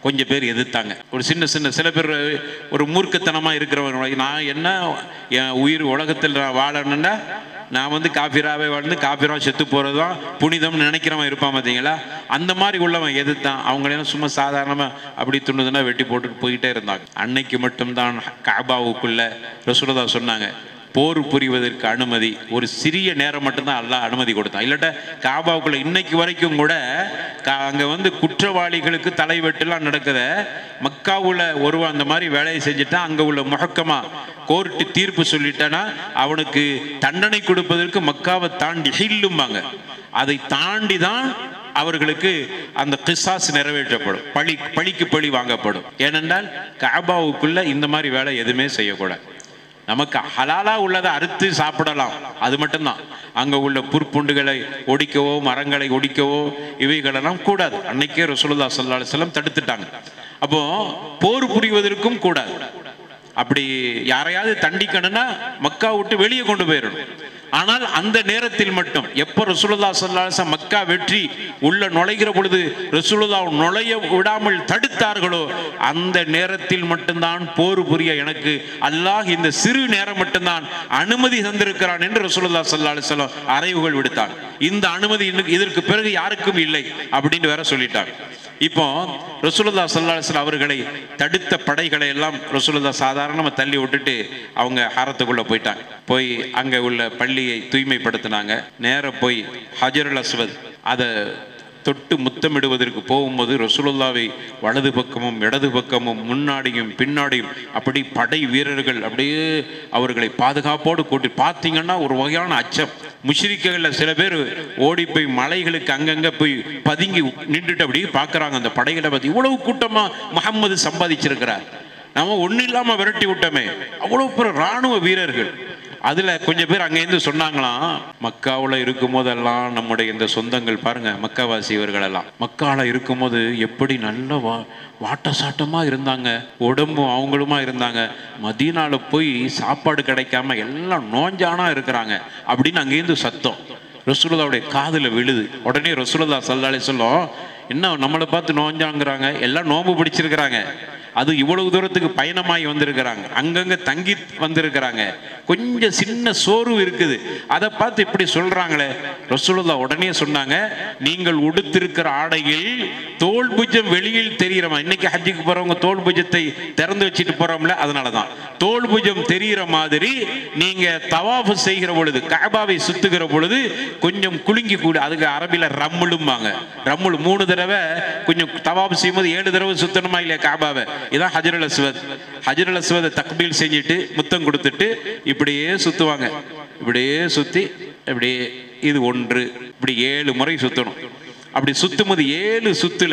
கொஞ்சம் பேர் எதிர்த்தாங்க. ஒரு சில பேர் ஒரு மூர்க்கத்தனமாக இருக்கிறவங்க, நான் என்ன என் உயிர் உலகத்தில் நான் வாழணுன்னா நான் வந்து காஃபிராவே வாழ்ந்து காஃபிரா செத்து போகிறது தான் புனிதம்னு நினைக்கிறவன் இருப்பான் பார்த்தீங்களா, அந்த மாதிரி உள்ளவன் எதிர்த்தான். அவங்களெல்லாம் சும்மா சாதாரணமாக அப்படி துண்டுதுன்னா வெட்டி போட்டுட்டு போயிட்டே இருந்தாங்க. அன்னைக்கு மட்டும்தான் காபாவுக்குள்ள ரசூலுல்லாஹ் சொன்னாங்க, போர் புரிவதற்கு அனுமதி ஒரு சிறிய நேரம் மட்டும்தான் அல்லாஹ் அனுமதி கொடுத்தான். இல்லாட்ட காபாவுக்குள்ள இன்னைக்கு வரைக்கும் கூட அங்கே வந்து குற்றவாளிகளுக்கு தலைவெட்டுலாம் நடக்குத, மக்காவுல ஒருவன் அந்த மாதிரி வேலையை செஞ்சுட்டான், அங்கே உள்ள முஹக்கமா கோர்ட்டு தீர்ப்பு சொல்லிட்டானா அவனுக்கு தண்டனை கொடுப்பதற்கு மக்காவை தாண்டி ஹில்லும்பாங்க, அதை தாண்டி தான் அவர்களுக்கு அந்த கிசாஸ் நிறைவேற்றப்படும், பழிக்கு பழி வாங்கப்படும். ஏனென்றால் காபாவுக்குள்ள இந்த மாதிரி வேலை எதுவுமே செய்யக்கூடாது. நமக்கு ஹலாலா உள்ளதை அறுத்து சாப்பிடலாம், அது மட்டும்தான். அங்கே உள்ள புற்புண்டுகளை ஒடிக்கவோ மரங்களை ஒடிக்கவோ இவைகளெல்லாம் கூடாது. அன்னைக்கே ரசூலுல்லாஹ் ஸல்லல்லாஹு அலைஹி வஸல்லம் தடுத்துட்டாங்க. அப்போ போர் புரிவதற்கும் கூடாது. அப்படி யாரையாவது தண்டிக்கணும்னா மக்கா விட்டு வெளியே கொண்டு போயிடணும். ஆனால் அந்த நேரத்தில் மட்டும் எப்போ ரசூலுல்லாஹ் ஸல்லல்லாஹு அலைஹி வஸல்லம் மக்கா வெற்றி உள்ள நுழைகிற பொழுது ரசூலுல்லாஹ் நுழைய விடாமல் தடுத்தார்களோ அந்த நேரத்தில் மட்டும்தான் போர் புரிய எனக்கு அல்லாஹ் இந்த சிறு நேரம் மட்டும்தான் அனுமதி தந்திருக்கிறான் என்று ரசூலுல்லாஹ் ஸல்லல்லாஹு அலைஹி வஸல்லம் அறைவுகள் விடுத்தார். இந்த அனுமதி இதற்கு பிறகு யாருக்கும் இல்லை அப்படின்னு வேற சொல்லிட்டார். இப்போ ரசூலுல்லாஹ் ஸல்லல்லாஹு அலைஹி வஸல்லம் அவர்களை தடுத்த படைகளை எல்லாம் ரசூலுல்லாஹ் சாதாரணமாக தள்ளி விட்டுட்டு அவங்க ஹாரத்துக்குள்ள போயிட்டாங்க. போய் அங்கே உள்ள பள்ளியை தூய்மைப்படுத்தினாங்க. நேர போய் ஹஜருல் அஸ்வத் அதை தொட்டு முத்தமிடுவதற்கு போகும்போது ரசூலுல்லாவை வலது பக்கமும் இடது பக்கமும் முன்னாடியும் பின்னாடியும் அப்படி படை வீரர்கள் அப்படியே அவர்களை பாதுகாப்போடு கூட்டி, பார்த்தீங்கன்னா ஒரு வகையான அச்சம். முஷ்ரிக்குகளில் சில பேர் ஓடி போய் மலைகளுக்கு அங்கங்கே போய் பதுங்கி நின்றுட்டு அப்படி பார்க்குறாங்க. அந்த படைகளை பார்த்து இவ்வளவு கூட்டமாக முஹம்மது சம்பாதிச்சிருக்கிறார், நம்ம ஒன்றும் இல்லாமல் விரட்டி விட்டோமே, அவ்வளோ பெரிய இராணுவ வீரர்கள். அதில் கொஞ்சம் பேர் அங்கேருந்து சொன்னாங்களாம், மக்காவில் இருக்கும் போதெல்லாம் நம்முடைய இந்த சொந்தங்கள் பாருங்க, மக்காவாசி இவர்களெல்லாம் மக்காவில் இருக்கும் போது எப்படி நல்ல வாட்ட சாட்டமாக இருந்தாங்க, உடம்பும் அவங்களுமா இருந்தாங்க, மதீனாவில் போய் சாப்பாடு கிடைக்காம எல்லாம் நோஞ்சானா இருக்கிறாங்க அப்படின்னு அங்கேருந்து சத்தம் ரசூலுல்லாஹ்வுடைய காதில் விழுது. உடனே ரசூலுல்லாஹ் ஸல்லல்லாஹு அலைஹி வஸல்லம், என்ன நம்மளை பார்த்து நோஞ்சாங்கிறாங்க, எல்லாம் நோம்பு பிடிச்சிருக்கிறாங்க, அது இவ்வளவு தூரத்துக்கு பயணமாகி வந்திருக்கிறாங்க, அங்கங்கே தங்கி வந்திருக்கிறாங்க, கொஞ்சம் சின்ன சோர்வு இருக்குது, அதை பார்த்து இப்படி சொல்றாங்களே. ரசூலுல்லாஹ் உடனே சொன்னாங்க, நீங்கள் உடுத்திருக்கிற ஆடையில் தோல் புஜம் வெளியில் தெரிகிறமா, இன்னைக்கு ஹஜ்ஜுக்கு போறவங்க தோல் புஜத்தை திறந்து வச்சுட்டு போறோம்ல, அதனாலதான் தோல் புஜம் தெரிகிற மாதிரி நீங்க தவாஃப் செய்கிற பொழுது கஅபாவை சுத்துகிற பொழுது கொஞ்சம் குலுங்கி கூட, அதுக்கு அரபில ரம்முலும்பாங்க. ரம்முல் 3 தடவை கொஞ்சம் தவாஃப் செய்யும்போது 7 தடவை சுத்தணுமா இல்லையா காபாவை, இதான் ஹஜருல் அஸ்வத். ஹஜருல் அஸ்வதை தக்பீல் செஞ்சுட்டு முத்தம் கொடுத்துட்டு இப்படியே சுத்துவாங்க. இப்படியே சுத்தி இப்படியே இது ஒன்று இப்படி 7 முறை சுத்தணும். அப்படி சுத்தும் போது 7 சுத்துல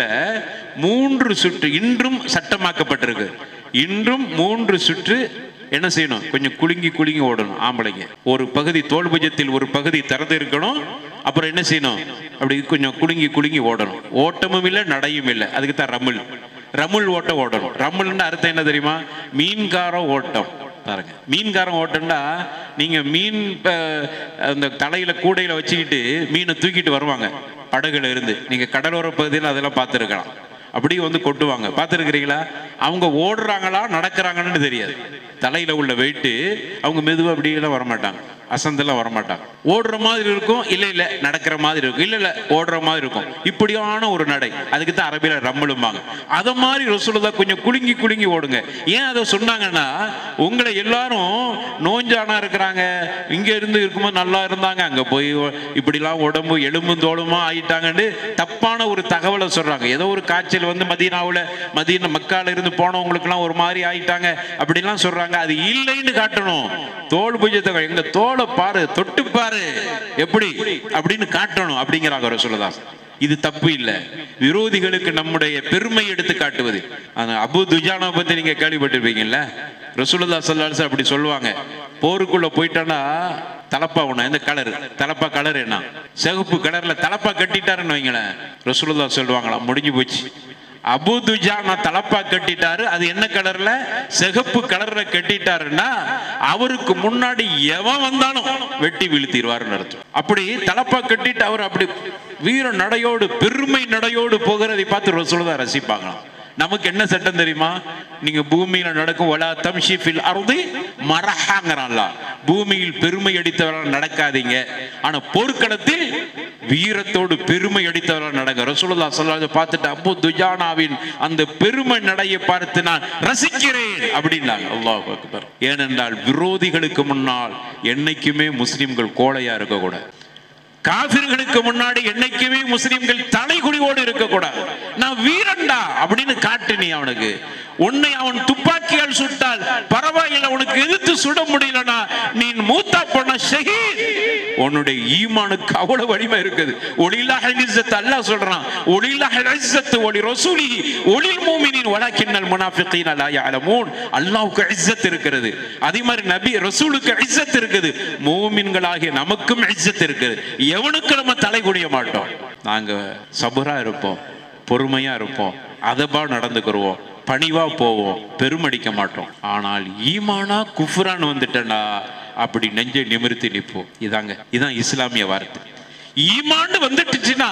3 சுற்று இன்றும் சட்டமாக்கப்பட்டிருக்கு. இன்றும் 3 சுற்று என்ன செய்யணும், கொஞ்சம் குலுங்கி குலுங்கி ஓடணும். ஆம்பளைங்க ஒரு பகுதி தோல் புஜத்தில் ஒரு பகுதி திறந்து இருக்கணும், அப்புறம் என்ன செய்யணும், அப்படி கொஞ்சம் குலுங்கி குலுங்கி ஓடணும். ஓட்டமும் இல்லை நடையும் இல்லை, அதுக்கு தான் ரமுல். ரமுல் ஓட்டம் ஓடணும். ரமுல்னு அர்த்தம் என்ன தெரியுமா, மீன்கார ஓட்டம். பாருங்க, மீன்காரம் ஓட்டம்னா நீங்க மீன் அந்த தலையில கூடையில வச்சுக்கிட்டு மீனை தூக்கிட்டு வருவாங்க படகுல இருந்து. நீங்க கடலோர பகுதியில் அதெல்லாம் பார்த்துருக்கலாம். அப்படி வந்து கொட்டுவாங்க, பார்த்துருக்கிறீங்களா? அவங்க ஓடுறாங்களா நடக்கிறாங்கன்னு தெரியாது. தலையில உள்ள வெயிட்டு அவங்க மெதுவாக அப்படியெல்லாம் வரமாட்டாங்க, அசந்தெல்லாம் வரமாட்டாங்க. ஓடுற மாதிரி இருக்கும், இல்லை இல்லை நடக்கிற மாதிரி இருக்கும், இல்லை இல்லை ஓடுற மாதிரி இருக்கும். இப்படியான ஒரு நடை, அதுக்கு தான் அரபியில ரம்மலும்பாங்க. அதை மாதிரி ரசூலுல்லாஹ் கொஞ்சம் குலுங்கி குலுங்கி ஓடுங்க. ஏன் அதை சொன்னாங்கன்னா, உங்களை எல்லாரும் நோஞ்சானா இருக்கிறாங்க, இங்க இருந்து இருக்கும்போது நல்லா இருந்தாங்க, அங்க போய் இப்படிலாம் உடம்பு எலும்பு தோளுமா ஆயிட்டாங்கன்னு தப்பான ஒரு தகவலை சொல்றாங்க. ஏதோ ஒரு காய்ச்சல் வந்து மதீனா மக்கால இருந்து போனவங்களுக்குலாம் ஒரு மாதிரி ஆயிட்டாங்க அப்படிலாம் சொல்றாங்க. அது இல்லைன்னு காட்டணும். தோல் புஜத்தை எங்க தோலை பாரு, தொட்டு பாரு எப்படி அப்படின்னு காட்டணும் அப்படிங்கிறாங்க ரசூலுல்லாஹ். இது தப்பு இல்லை. விரோதிகளுக்கு நம்முடைய பெருமை எடுத்து காட்டுவது. அபு துஜானா பத்தி நீங்க கேள்விப்பட்டிருப்பீங்கல்ல, ரசூலுல்லாஹ் ஸல்லல்லாஹு அலைஹி வஸல்லம் அப்படி சொல்லுவாங்க, போருக்குள்ள போயிட்டானா தலப்பா ஒண்ணு, இந்த கலர் தலப்பா கலர் என்ன சிகப்பு கலர்ல தலப்பா கட்டிட்டாருன்னு வைங்களேன், ரசூலுல்லாஹ் சொல்லுவாங்களாம் முடிஞ்சு போச்சு. அபு துஜானா தலப்பா கட்டிட்டாரு, அது என்ன கலர்ல, சிகப்பு கலர்ல கட்டிட்டாருன்னா அவருக்கு முன்னாடி எவன் வந்தாலும் வெட்டி வீழ்த்திடுவாருன்னு அர்த்தம். அப்படி தலப்பா கட்டிட்டு அவர் அப்படி வீர நடையோடு பெருமை நடையோடு போகிறதை பார்த்து ரசூலுல்லாஹ் ரசிப்பாங்களாம். நமக்கு என்ன சட்டம் தெரியுமா? நீங்க பூமியில நடக்கும் வலா தம்ஷி ஃபில் அர்தி மரஹாங்கறான்ல, பூமியில் பெருமை அடித்தவரால் நடக்காதீங்க, ஆனா போர்க்களத்தில் வீரத்தோடு பெருமை அடித்தவரால் நடக்க. ரசூலுல்லாஹ் ஸல்லல்லாஹு அலைஹி வஸல்லம் பார்த்துட்டு அபூ துஜானாவின் அந்த பெருமை நடையை பார்த்து நான் ரசிக்கிறேன் அப்படின்னாங்க. அல்லாஹ் அக்பர். ஏனென்றால் விரோதிகளுக்கு முன்னால் என்னைக்குமே முஸ்லிம்கள் கோழையா இருக்கக்கூடாது. காபிர்களுக்கு முன்னாடி என்னைக்குமே முஸ்லிம்கள் தலைகுனிவோடு இருக்கக்கூடாது. நான் வீரன்டா அப்படின்னு காட்டு. நீ அவனுக்கு உன்னை அவன் துப்பாக்கியால் சுட்டால் பரவாயில்லை, உனக்கு எதிர்த்து சுட முடியலனா நீ மூத்தா போன ஷஹீத். உன்னுடைய ஈமானுக்கு அவ்வளவு வலிமை இருக்குது. ஒலில்லாஹில் இஸ்ஸத் அல்லாஹ் சொல்றான், ஒலில்லாஹில் இஸ்ஸத் ஒலி ரசூலிஹி ஒலில் மூமினின் வலக்கின்னல் முனாஃபிகீன லா யஅலமூன். அல்லாஹ்வுக்கு இஸ்ஸத் இருக்குது, அதே மாதிரி நபி ரசூலுக்கு இஸ்ஸத் இருக்குது, மூமின்களாகிய நமக்கும் இஸ்ஸத் இருக்குது. எவனுக்கு நம்ம தலை குனிய மாட்டோம். நாங்க சபுரா இருப்போம், பொறுமையா இருப்போம், அதபா நடந்துக்கிறோம், பணிவா போவோம், பெருமடிக்க மாட்டோம். ஆனால் ஈமானா குஃப்ரான் வந்துட்டா அப்படி நெஞ்சை நிமிர்த்தி நிற்போம். இதான் இஸ்லாமிய வார்த்தை. ஈமான் வந்துட்டுச்சுன்னா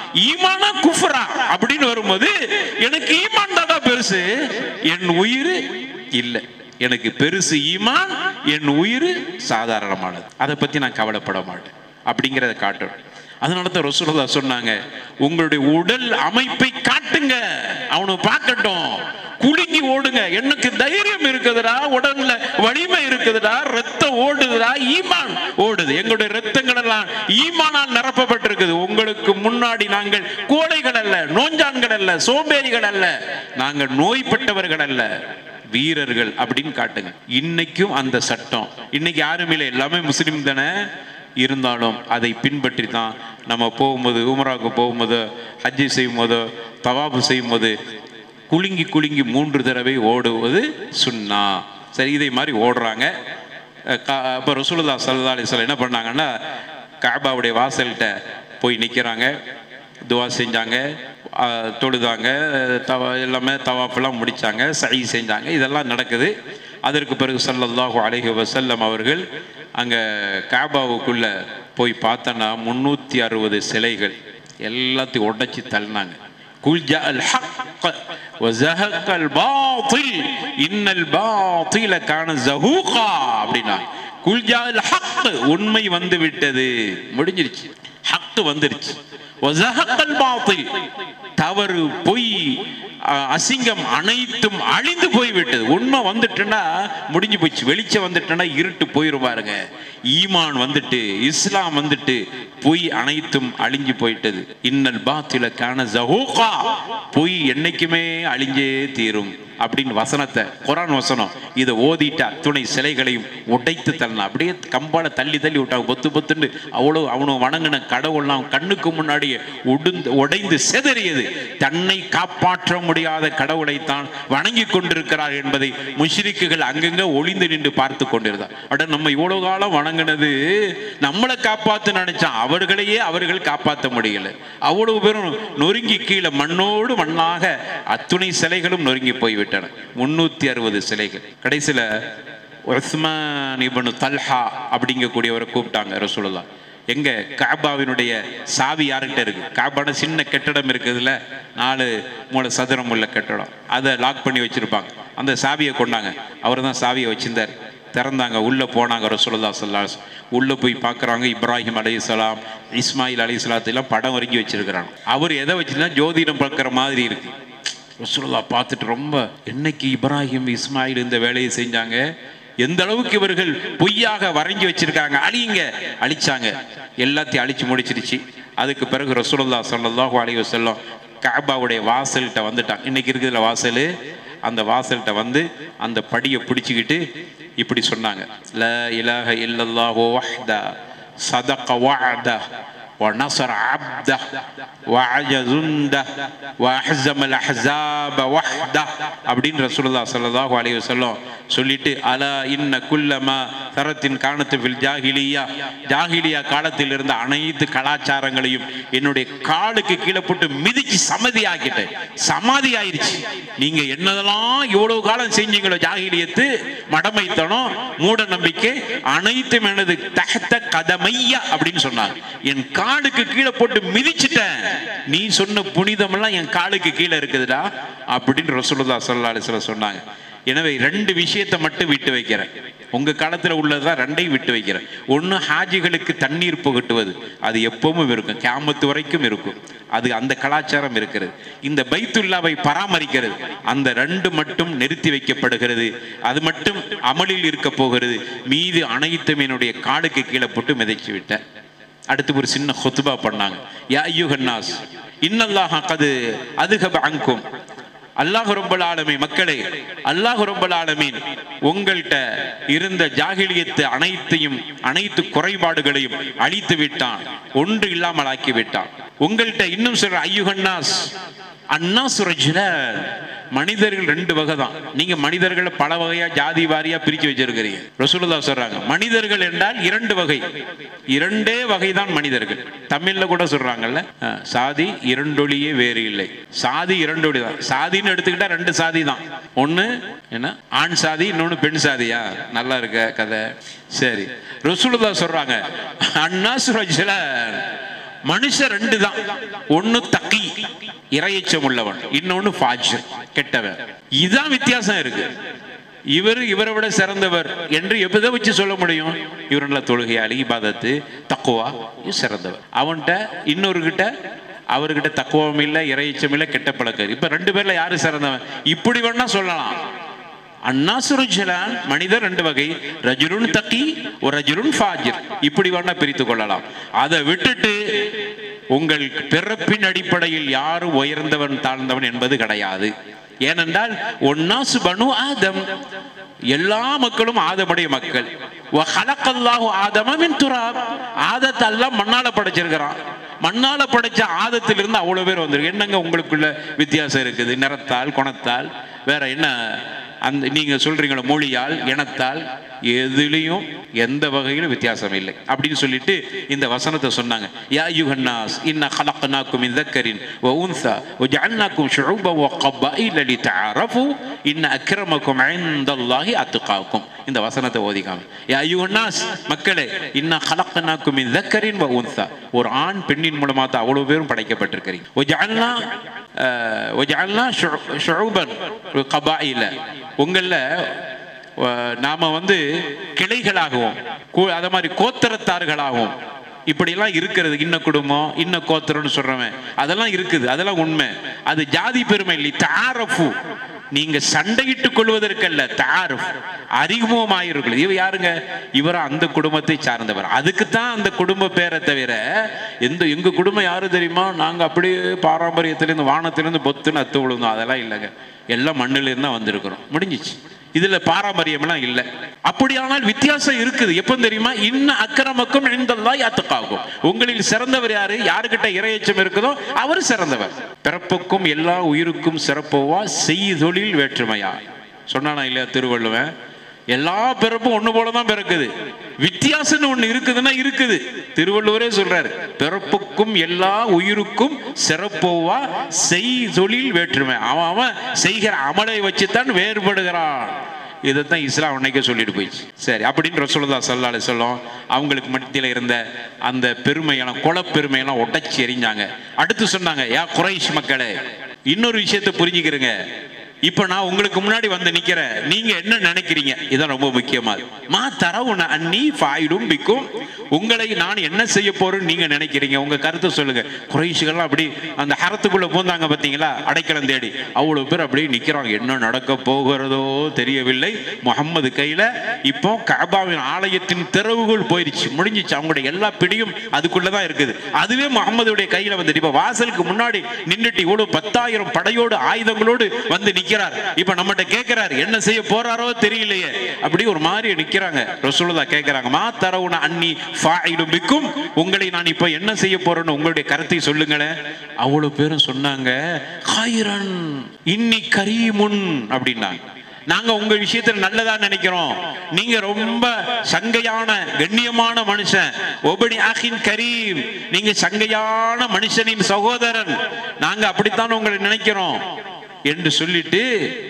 ஈமானா குஃப்ரா அப்படின்னு வரும்போது எனக்கு ஈமான் தான் பெருசு, என் உயிர் இல்லை. எனக்கு பெருசு ஈமான், என் உயிர் சாதாரணமானது, அதை பத்தி நான் கவலைப்பட மாட்டேன் அப்படிங்கிறத காட்டணும். அதனால தான் ரசூலுல்லாஹ் சொன்னாங்க, உங்களுடைய உடல் அமைப்பை காட்டுங்க, அவனை பார்க்கட்டும், குலுங்கி ஓடுங்க. எனக்கு தைரியம் இருக்குதுடா, உடல்ல வலிமை இருக்குதுடா, ரத்தம் ஓடுதுடா, ஈமான் ஓடுது. எங்களுடைய ரத்தங்கள் எல்லாம் ஈமானால் நிரப்பப்பட்டிருக்குது. உங்களுக்கு முன்னாடி நாங்கள் கோழைகள் அல்ல, நோஞ்சான்கள் அல்ல, சோம்பேறிகள் அல்ல, நாங்கள் நோய்பட்டவர்கள் அல்ல, வீரர்கள் அப்படின்னு காட்டுங்க. இன்னைக்கும் அந்த சட்டம் இன்னைக்கு யாரும் இல்லை, எல்லாமே முஸ்லிம் தானே. இருந்தாலும் அதை பின்பற்றி தான் நம்ம போகும்போது, உம்ராவுக்கு போகும்போது, ஹஜ்ஜி செய்யும் போது, தவாபு செய்யும் போது குலுங்கி குலுங்கி 3 தடவை ஓடுவது சுன்னா. சரி, இதை மாதிரி ஓடுறாங்க. இப்போ ரசூலுல்லாஹ் ஸல்லல்லாஹு அலைஹி வஸல்லம் என்ன பண்ணாங்கன்னா, கஅபாவுடைய வாசல்கிட்ட போய் நிற்கிறாங்க, துவா செஞ்சாங்க, தொழுதாங்க, எல்லாமே தவாஃபெல்லாம் முடித்தாங்க, சை செஞ்சாங்க, இதெல்லாம் நடக்குது. அதற்கு பிறகு ஸல்லல்லாஹு அலைஹி வஸல்லம் அவர்கள் அங்கே கஅபாவுக்குள்ள போய் பார்த்தோன்னா 360 சிலைகள் எல்லாத்தையும் உடைச்சி தள்ளினாங்க. குல் ஜாஅல் ஹக் வ ஸஹகல் பாத்தில் இன்னல் பாத்தில கான ஸஹூகா அப்படினா, குல் ஜாஅல் ஹக், உண்மை வந்து விட்டது, முடிஞ்சிருச்சு, ஹக் வந்துருச்சு. வ ஸஹகல் பாத்தில், தவறு, பொய், அசிங்கம் அனைத்தும் அழிந்து போய்விட்டது. உண்மை வந்துட்டுன்னா முடிஞ்சு போச்சு. வெளிச்சம் வந்துட்டுன்னா இருட்டு போயிருவாருங்க. ஈமான் வந்துட்டு, இஸ்லாம் வந்துட்டு, பொய் அனைத்தும் அழிஞ்சு போயிட்டது. இன்னல் பாத்தில கான ஸஹூகா, பொய் என்னைக்குமே அழிஞ்சே தீரும் அப்படின்னு வசனத்தை, குர்ஆன் வசனம், இதை ஓதிட்டு அத்துணை சிலைகளையும் உடைத்து தள்ளலாம். அப்படியே கம்பால தள்ளி தள்ளி விட்டாங்க, பொத்து பொத்துன்னு. அவ்வளோ அவனு வணங்கின கடவுள்லாம் கண்ணுக்கு முன்னாடியே உடைந்து செதறியது. தன்னை காப்பாற்ற முடியாத கடவுளைத்தான் வணங்கி கொண்டிருக்கிறார் என்பதை முஷ்ரிக்குகள் அங்கங்க ஒளிந்து நின்று பார்த்து கொண்டிருந்தார். அட, நம்ம இவ்வளவு காலம் வணங்கினது நம்மளை காப்பாற்ற நினைச்சான், அவர்களையே அவர்கள் காப்பாற்ற முடியல. அவ்வளவு பேரும் நொறுங்கி கீழே மண்ணோடு மண்ணாக அத்துணை சிலைகளும் நொறுங்கி போய்விட்டன. 360 சிலைகள். கடைசியில் உஸ்மான் இப்னு தல்ஹா அப்படிங்கக்கூடியவரை கூப்பிட்டாங்க ரசூலுல்லாஹ். எங்க கஅபாவினுடைய சாவி யார்கிட்ட இருக்கு? கஅபான சின்ன கட்டடம் இருக்குதுல்ல, 4 மூலை சதுரம் உள்ள கட்டடம், அதை லாக் பண்ணி வச்சிருப்பாங்க. அந்த சாவியை கொண்டாங்க. அவர் தான் சாவியை வச்சிருந்தார். திறந்தாங்க, உள்ளே போனாங்க ரசூலுல்லாஹ் ஸல்லல்லாஹு அலைஹி வஸல்லம். உள்ளே போய் பார்க்குறாங்க, இப்ராஹிம் அலைஹிஸ்ஸலாம், இஸ்மாயில் அலைஹிஸ்ஸலாத்தெல்லாம் படம் வரைஞ்சி வச்சிருக்கிறாங்க. அவர் எதை வச்சுன்னா ஜோதிடம் பார்க்குற மாதிரி இருக்கு. ரசூலுல்லாஹ் பார்த்துட்டு ரொம்ப, என்னைக்கு இப்ராஹிம் இஸ்மாயில் இந்த வேலையை செஞ்சாங்க, எந்த அளவுக்கு இவர்கள் பொய்யாக வரைஞ்சி வச்சிருக்காங்க, அழியுங்க, அழிச்சாங்க. எல்லாத்தையும் அழிச்சு முடிச்சிருச்சு. அதுக்கு பிறகு ரசூலுல்லாஹ் ஸல்லல்லாஹு அலைஹி வஸல்லம் கஅபாவுடைய வாசல்கிட்ட வந்துட்டாங்க. இன்னைக்கு இருக்குதுல வாசல், அந்த வாசல்கிட்ட வந்து அந்த படியை பிடிச்சிக்கிட்டு இப்படி சொன்னாங்க, லா இலாஹ இல்லல்லாஹு வஹ்தா ஸதக வஅதா ونصر عبده وعجزنده وأحزم الأحزاب وحده அப்படின்னு ரசூலுல்லாஹ் ஸல்லல்லாஹு அலைஹி வஸல்லம் சொல்லிட்டு, அலா இன்ன குல்லமா தரத்தின் காணத்தில் ஜாகிலியா, ஜாகிலியா காலத்தில் இருந்த அனைத்து கலாச்சாரங்களையும் என்னுடைய காலுக்கு கீழே போட்டு மிதிச்சு சமாதி ஆக்கிட்டேன். சமாதி ஆயிடுச்சு. நீங்க என்னதெல்லாம் இவ்வளவு காலம் செஞ்சீங்களோ, ஜாகிலியத்து, மடமைத்தனம், மூட நம்பிக்கை, அனைத்தும் எனது தஹ்த கதமையா அப்படின்னு சொன்னாங்க. என் காலுக்கு கீழே போட்டு மிதிச்சுட்டேன். நீ சொன்ன புனிதம் எல்லாம் என் காலுக்கு கீழே இருக்குதுடா அப்படின்னு ரசூலுல்லாஹி ஸல்லல்லாஹு அலைஹி வஸல்லம் சொன்னாங்க. எனவே 2 விஷயத்தை மட்டும் விட்டு வைக்கிறேன். உங்க காலத்துல உள்ளதான் 2ஐயும் விட்டு வைக்கிறேன். ஒண்ணு, ஹாஜிகளுக்கு தண்ணீர் புகட்டுவது, அது எப்பவும் இருக்கும், கியாமத்து வரைக்கும் இருக்கும். அது அந்த கலாச்சாரம் இருக்கிறது. இந்த பைத்துல்லாவை பராமரிக்கிறது, அந்த 2 மட்டும் நிறுத்தி வைக்கப்படுகிறது. அது மட்டும் அமலில் இருக்க போகிறது. மீது அனைத்தும் என்னுடைய காலுக்கு கீழே போட்டு மிதைச்சு விட்டேன். அடுத்து ஒரு சின்ன ஹுத்பா பண்ணாங்க. யா அய்யுஹன்னாஸ் இன்னல்லாஹ கது அதுஹப அன்கும். அல்லாஹ் ரப்பல் ஆலமீன், மக்களே, அல்லாஹ் ரப்பல் ஆலமீன் உங்கள்கிட்ட இருந்த ஜாகிலியத்து அனைத்து குறைபாடுகளையும் அழித்து விட்டான், ஒன்று இல்லாமல் ஆக்கி விட்டான். உங்கள்கிட்ட இன்னும் சொல்ற அய்யுஹன்னாஸ் அன்னாஸ் ரஜுலான், மனிதர்கள் 2 வகை தான். நீங்க மனிதர்களை பல வகையா ஜாதி வாரியா பிரிச்சு வச்சிருக்கிறீங்க. ரசூலுல்லாஹ் சொல்றாங்க, மனிதர்கள் என்றால் 2 வகை, 2 வகை தான் மனிதர்கள். தமிழ்ல கூட சொல்றாங்கல்ல, சாதி 2 ஒளியே வேறு இல்லை. சாதி 2 ஒளி தான். சாதின்னு எடுத்துக்கிட்டா 2 சாதி தான். ஒண்ணு என்ன, ஆண் சாதி, இன்னொன்னு பெண் சாதியா? நல்லா இருக்க கதை. சரி, ரசூலுல்லாஹ் சொல்றாங்க அன்னாஸ் ரஜுலான், மனுஷன் 2 தான். ஒன்னு தக்கி, இறையச்சம் உள்ளவன், இன்னொன்னு ஃபாஜிர், கெட்டவன். இதுதான் வித்தியாசம் இருக்கு. இவரை விட சிறந்தவர் என்று எப்பதை வச்சு சொல்ல முடியும்? இவர் நல்ல தொழுகையாளி, இபாதத்து, தக்குவா சிறந்தவர். அவன்கிட்ட இன்னொருகிட்ட அவர்கிட்ட தக்குவம் இல்லை, இறையச்சம் இல்லை, கெட்ட பழக்கம். இப்ப 2 பேர்ல யாரு சிறந்தவன்? இப்படி வேணா சொல்லலாம். அன்னாஸ் ரஜுலான், மனிதர் 2 வகை, ரஜுலுன் தக்கி ஒரு ரஜுலுன் ஃபாஜிர், இப்படி வேணா பிரித்து கொள்ளலாம். அதை விட்டுட்டு உங்கள் பிறப்பின் அடிப்படையில் யாரும் உயர்ந்தவன் தாழ்ந்தவன் என்பது கிடையாது. ஏனென்றால் ஒன்னாஸ் பனு ஆதம், எல்லா மக்களும் ஆதமுடைய மக்கள். வஹலக்கல்லாஹு ஆதம மின் துராப், ஆதத்தை அல்லாஹ் மண்ணால படைச்சிருக்கிறான். மண்ணால படைச்ச ஆதத்திலிருந்து அவ்வளவு பேர் வந்திருக்கு. என்னங்க உங்களுக்குள்ள வித்தியாசம் இருக்குது? நிறத்தால், குணத்தால், வேற என்ன அந்த நீங்க சொல்றீங்களோ மொழியால், இனத்தால், எதுலையும் எந்த வகையிலும் வித்தியாசம் இல்லை அப்படின்னு சொல்லிட்டு இந்த வசனத்தை சொன்னாங்க. யா அய்யுஹன்னாஸ் இன்னா கலக்னாக்கும் மின் தக்கரின் வ உன்ஸா வ ஜஅல்னாக்கும் ஷுஉபன் வ கபாயில லிதஅரஃபு இன்ன அக்ரமக்கும் இன்தல்லாஹி அத்காக்கும். இந்த வசனத்தை ஓதிக்காம, யா அய்யுஹன்னாஸ், மக்களே, இன்னா கலக்னாக்கும் மின் தக்கரின் வ உன்ஸா, ஒரு ஆண் பெண்ணின் மூலமா தான் அவ்வளவு பேரும் படைக்கப்பட்டிருக்கிறீங்க. வ ஜஅல்னா ஷுஉபன் வ கபாயில, உங்கள நாம கிளைகளாகவும் அத மாதிரி கோத்திரத்தார்களாகவும் இப்படிலாம் இருக்கிறது. இன்ன குடும்பம், இன்ன கோத்திரம்னு சொல்றவன் அதெல்லாம் இருக்குது. அதெல்லாம் உண்மை. அது ஜாதி பெருமை இல்லை. தஆரஃபு, நீங்க சண்டையிட்டுக் கொள்வதற்கல்ல, தஆரஃப், அறிமுகமாயிருக்கிறது. இவ யாருங்க? இவரா அந்த குடும்பத்தை சார்ந்தவர். அதுக்குத்தான் அந்த குடும்ப பேரை தவிர எங்க குடும்பம் யாரு தெரியுமா, நாங்க அப்படியே பாரம்பரியத்திலிருந்து வானத்திலிருந்து பொத்துன்னு அத்து விழுந்தோம், அதெல்லாம் இல்லைங்க. எல்லாம் மண்ணில இருந்தா வந்திருக்கிறோம். முடிஞ்சிச்சு. இதுல பாரம்பரியம் எல்லாம் இல்லை. அப்படியானால் வித்தியாசம் இருக்குது. எப்ப தெரியுமா? இன்ன அக்ரமக்கும் இன்தல்லாஹி அத்காக்கும், உங்களில் சிறந்தவர் யாரு? யாருக்கிட்ட இறையச்சம் இருக்குதோ அவர் சிறந்தவர். பிறப்புக்கும் எல்லா உயிருக்கும் சிறப்போவா செய்தொழில் வேற்றுமையா சொன்னானா இல்லையா திருவள்ளுவன்? எல்லா பிறப்பும் ஒண்ணு போலதான் பிறக்குது, வித்தியாசம் ஒண்ணு இருக்குதுன்னா இருக்குது. திருவள்ளுவரே சொல்றாரு, பிறப்புக்கும் எல்லா உயிருக்கும் சிறப்போவா செய்தொழில் வேற்றுமை. அவன் செய்கிற அமலை வச்சுத்தான் வேறுபடுகிறான். இதைத்தான் இஸ்லாம் அன்னைக்கே சொல்லிட்டு போயிடுச்சு. சரி, அப்படின்னு ரசூலுல்லாஹி ஸல்லல்லாஹு அலைஹி வஸல்லம் அவங்களுக்கு மத்தியில் இருந்த அந்த பெருமையெல்லாம், குலப்பெருமையெல்லாம் உடைச்சி எறிஞ்சாங்க. அடுத்து சொன்னாங்க, யா குறைஷ் மக்களே, இன்னொரு விஷயத்தை புரிஞ்சுக்கிறீங்க. இப்ப நான் உங்களுக்கு முன்னாடி வந்து நிக்கிறேன், நீங்க என்ன நினைக்கிறீங்க? இதான் ரொம்ப முக்கியமானது. மா தரவுன அன்னி ஃபாயிலும் பிக்கும், உங்களை நான் என்ன செய்ய போறேன்னு நீங்க நினைக்கிறீங்க? உங்க கருத்தை சொல்லுங்க. குறைஷிகள்லாம் அப்படி அந்த ஹரத்துக்குள்ள பூந்தாங்க பாத்தீங்களா, அடைக்கலம் தேடி. அவ்வளவு பேர் அப்படியே நிக்கிறாங்க. என்ன நடக்க போகிறதோ தெரியவில்லை. முகம்மது கையில இப்போ கஅபாவின் ஆலயத்தின் திறவுகள் போயிருச்சு, முடிஞ்சிச்சு. அவங்களுடைய எல்லா பிடியும் அதுக்குள்ளதான் இருக்குது. அதுவே முகம்மதுடைய கையில வந்து இப்ப வாசலுக்கு முன்னாடி நின்றுட்டு இவ்வளவு 10,000 படையோடு ஆயுதங்களோடு வந்து நிக்கிறார். இப்ப நம்மகிட்ட கேட்கிறார், என்ன செய்ய போறாரோ தெரியலையே. அப்படி ஒரு மாதிரி நிக்கிறாங்க. ரசூலுல்லாஹ் கேட்கிறாங்க, மா தரவுன அன்னி ஃபாயிலும் பிக்கும், உங்களை நான் இப்ப என்ன செய்ய போறேன்னு உங்களுடைய கருத்தை சொல்லுங்களேன். அவ்வளவு பேரும் சொன்னாங்க, ஹைரன் இன்னி கரீமுன் அப்படின்னாங்க. நாங்க உங்க விஷயத்துல நல்லதா நினைக்கிறோம், நீங்க ரொம்ப சங்கையான கண்ணியமான மனுஷன், ஒபடி அகின் கரீம், நீங்க சங்கையான மனுஷனின் சகோதரன், நாங்க அப்படித்தான் உங்களை நினைக்கிறோம் என்று சொல்லிட்டு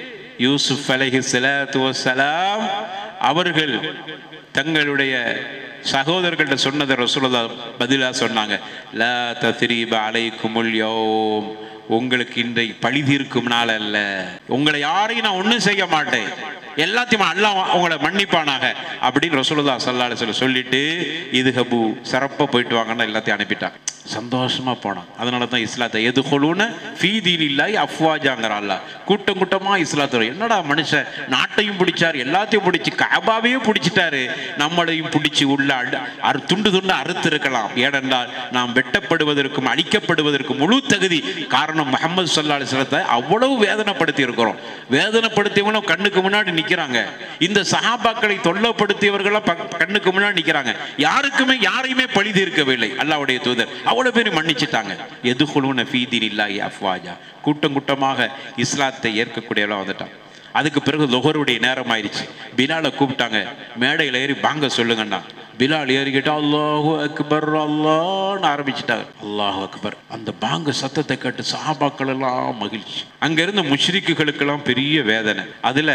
யூசுப் அலைஹிஸ்ஸலாத்து வஸ்ஸலாம் அவர்கள் தங்களுடைய சகோதரர்கள்ட்ட சொன்னதை ரசூலுல்லாஹ் பதிலா சொன்னாங்க. லா தத்ரீப அலைக்குமுல் யௌம், உங்களுக்கு இன்றைக்கு பழி தீர்க்கும் நாள் அல்ல, உங்களை யாரையும் நான் ஒன்றும் செய்ய மாட்டேன், எல்லாத்தையும் அல்லாஹ் உங்களை மன்னிப்பானாக அப்படின்னு ரசூலுல்லாஹ் ஸல்லல்லாஹு அலைஹி வஸல்லம் சொல்லிட்டு இதுஹபு சிறப்பா போயிட்டு வாங்கன்னு எல்லாத்தையும் அனுப்பிட்டான். சந்தோஷமா போனான். அதனால தான் இஸ்லாத்தை எதுகொலுன்னு ஃபீ தீனில்லாஹி அஃப்வாஜாங்கற அல்லாஹ், கூட்டம் கூட்டமா இஸ்லாத்தை. என்னடா மனுஷன் நாட்டையும் பிடிச்சார், எல்லாத்தையும் பிடிச்சி கஅபாவையும் பிடிச்சிட்டாரு, நம்மளையும் பிடிச்சி உள்ள துண்டு துண்டு அறுத்து இருக்கலாம். ஏனென்றால் நாம் வெட்டப்படுவதற்கும் அழிக்கப்படுவதற்கும் முழு தகுதி காரணம் முஹம்மது ஸல்லல்லாஹு அலைஹி வஸல்லத்தை அவ்வளவு வேதனைப்படுத்தி இருக்கிறோம். வேதனைப்படுத்தியவங்களும் கண்ணுக்கு முன்னாடி நிற்கிறாங்க, இந்த சஹாபாக்களை தொல்லப்படுத்தியவர்களும் கண்ணுக்கு முன்னாடி நிற்கிறாங்க. யாரையுமே பழி தீர்க்கவில்லை. அல்லாஹ்வுடைய தூதர் அவ்வளவு பேரும் மன்னிச்சிட்டாங்க. எதுகுலுன ஃபீ தீனில்லாஹி அஃப்வாஜா, கூட்டம் கூட்டமாக இஸ்லாத்தை ஏற்கக்கூடியவளா வந்துட்டான். அதுக்கு பிறகு லுஹருடைய நேரம் ஆயிடுச்சு. பிலாலை கூப்பிட்டாங்க, மேடையில் ஏறி பாங்க சொல்லுங்கண்ணா. பிலால் ஏறிக்கிட்டா அல்லாஹு அக்பர் அல்லாஹ்னு ஆரம்பிச்சுட்டாங்க. அல்லாஹு அக்பர். அந்த பாங்க சத்தத்தை கேட்டு சஹாபாக்கள் எல்லாம் மகிழ்ச்சி. அங்க இருந்த முஷ்ரிக்குகளுக்கெல்லாம் பெரிய வேதனை. அதுல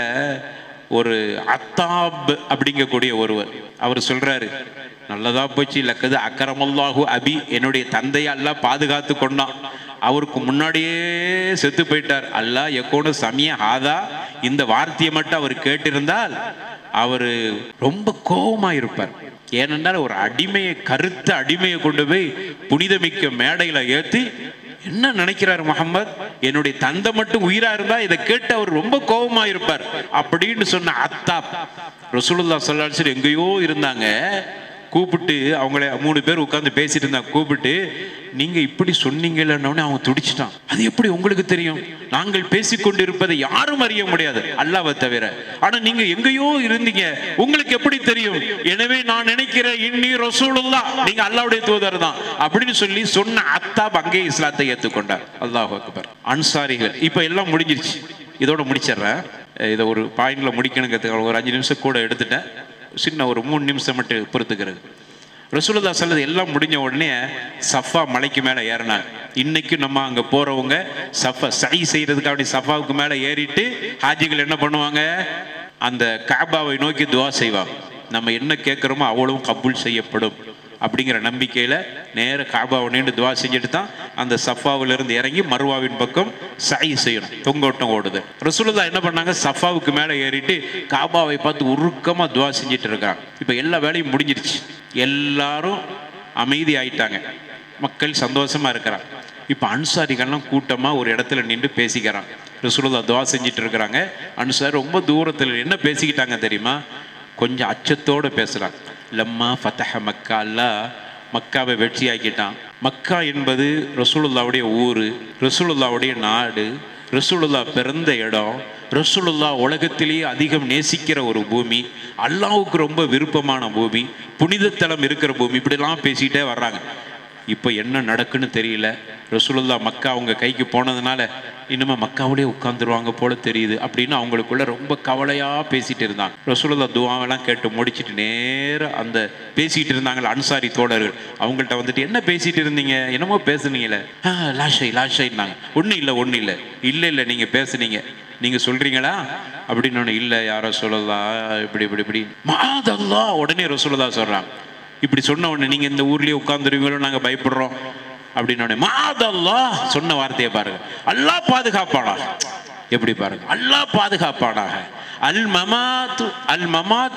ஒரு அத்தாப் அப்படிங்கக்கூடிய ஒருவர், அவர் சொல்றாரு, நல்லதா போச்சு, லக்கது அக்கரமல்லாஹு அபி, என்னுடைய தந்தையை அல்லாஹ் பாதுகாத்து கொண்டான், அவருக்கு முன்னாடியே செத்து போயிட்டார். அல்லாஹ் எக்கோனு சமிய ஹாதா, இந்த வார்த்தையை மட்டும் அவர் கேட்டிருந்தால் அவர் ரொம்ப கோபமா இருப்பார். ஏனென்றால் ஒரு அடிமையை, கருத்த அடிமையை கொண்டு போய் புனிதமிக்க மேடையில ஏற்றி என்ன நினைக்கிறார் முஹம்மது, என்னுடைய தந்தை மட்டும் உயிரா இருந்தா இதை கேட்டு அவர் ரொம்ப கோபமா இருப்பார் அப்படின்னு சொன்ன அத்தாப் ரசூலுல்லாஹ் ஸல்லல்லாஹு அலைஹி வஸல்லம் எங்கேயோ இருந்தாங்க. கூப்பிட்டு அவங்கள 3 பேர் உட்கார்ந்து பேசிட்டு இருந்தாங்க. கூப்பிட்டு நீங்க இப்படி சொன்னீங்கன்னு அவன் துடிச்சிட்டான். அது எப்படி உங்களுக்கு தெரியும்? நாங்கள் பேசிக்கொண்டு இருப்பதை யாரும் அறிய முடியாது அல்லாஹ்வை தவிர. ஆனா நீங்க எங்கேயோ இருந்தீங்க, உங்களுக்கு எப்படி தெரியும்? எனவே நான் நினைக்கிறேன் இன்னி ரசூலுல்லாஹ், நீங்க அல்லாஹ்வுடைய தூதர் தான் அப்படின்னு சொல்லி சொன்ன அத்தாப் அங்கே இஸ்லாத்தை ஏற்றுக்கொண்டார். அல்லாஹு அக்பர். அன்சாரிகள். இப்ப எல்லாம் முடிஞ்சிருச்சு, இதோட முடிச்சிடுறேன். இதை ஒரு பாயிண்ட்ல முடிக்கணுங்கிறதுக்கு ஒரு 5 நிமிஷம் கூட எடுத்துட்டேன். சின்ன ஒரு 3 நிமிஷம் மட்டும் பொறுத்துக்கிறது. ரசூலுல்லாஹ் ஸல்லல்லாஹு எல்லாம் முடிஞ்ச உடனே சஃபா மலைக்கு மேலே ஏறினாங்க. இன்னைக்கு நம்ம அங்கே போறவங்க சஃபா சை செய்யறதுக்கு அப்படி சஃபாவுக்கு மேலே ஏறிட்டு ஹாஜிகள் என்ன பண்ணுவாங்க, அந்த கஅபாவை நோக்கி துவா செய்வாங்க. நம்ம என்ன கேட்குறோமோ அவ்வளவும் கபூல் செய்யப்படும் அப்படிங்கிற நம்பிக்கையில் நேர கஅபாவை நீண்டு துவா செஞ்சுட்டு தான் அந்த சஃபாவிலிருந்து இறங்கி மர்வாவின் பக்கம் சை செய்யணும். தொங்கோட்டம் ஓடுது. ரசூலுல்லாஹ் என்ன பண்ணாங்க, சஃபாவுக்கு மேலே ஏறிட்டு கஅபாவை பார்த்து உருக்கமாக துவா செஞ்சுட்டு இருக்காங்க. இப்போ எல்லா வேலையும் முடிஞ்சிருச்சு, எல்லாரும் அமைதி ஆயிட்டாங்க, மக்கள் சந்தோஷமா இருக்கிறாங்க. இப்போ அன்சாரிகள்லாம் கூட்டமாக ஒரு இடத்துல நின்று பேசிக்கிறாங்க. ரசூலுல்லாஹ் துவா செஞ்சுட்டு இருக்கிறாங்க. அன்சாரி ரொம்ப தூரத்தில் என்ன பேசிக்கிட்டாங்க தெரியுமா? கொஞ்சம் அச்சத்தோடு பேசுகிறாங்க. லம்மா ஃபதஹ மக்கா, அல்லாஹ் மக்காவை வெற்றியாக்கிட்டான். மக்கா என்பது ரசூலுல்லாவுடைய ஊர், ரசூலுல்லாவுடைய நாடு, ரசூலுல்லாஹ் பிறந்த இடம், ரசூலுல்லாஹ் உலகத்திலேயே அதிகம் நேசிக்கிற ஒரு பூமி, அல்லாஹ்வுக்கு ரொம்ப விருப்பமான பூமி, புனிதத்தலம் இருக்கிற பூமி, இப்படிலாம் பேசிகிட்டே வர்றாங்க. இப்போ என்ன நடக்குன்னு தெரியல. ரசூலுல்லாஹ் மக்கா அவங்க கைக்கு போனதுனால இன்னுமே மக்காவிலே உட்காந்துருவாங்க போல தெரியுது அப்படின்னு அவங்களுக்குள்ள ரொம்ப கவலையாக பேசிகிட்டு இருந்தாங்க. ரசூலுல்லாஹ் துஆவெல்லாம் கேட்டு முடிச்சுட்டு நேராக அந்த பேசிகிட்டு இருந்தாங்களே அன்சாரி தோழர்கள், அவங்கள்ட்ட வந்துட்டு என்ன பேசிகிட்டு இருந்தீங்க, என்னமோ பேசுனீங்களே, லாஷைன்னாங்க. ஒன்றும் இல்லை இல்லை நீங்கள் பேசுனீங்க, நீங்கள் சொல்கிறீங்களா அப்படின்னு. இல்லை யாரோ சொல்லலாம், இப்படி மாதல்லா. உடனே ரசூலுல்லாஹ் சொல்கிறாங்க, இப்படி சொன்ன உடனே நீங்கள் இந்த ஊர்லேயே உட்காந்துருவீங்களோ, நாங்கள் பயப்படுறோம் அப்படின்னு. மாதல்லா சொன்ன வார்த்தையை பாருங்க, அல்லாஹ் பாதுகாப்பானாக. எப்படி பாருங்க, அல்லாஹ் பாதுகாப்பானாக. அல் மமாத் அல் மமாத்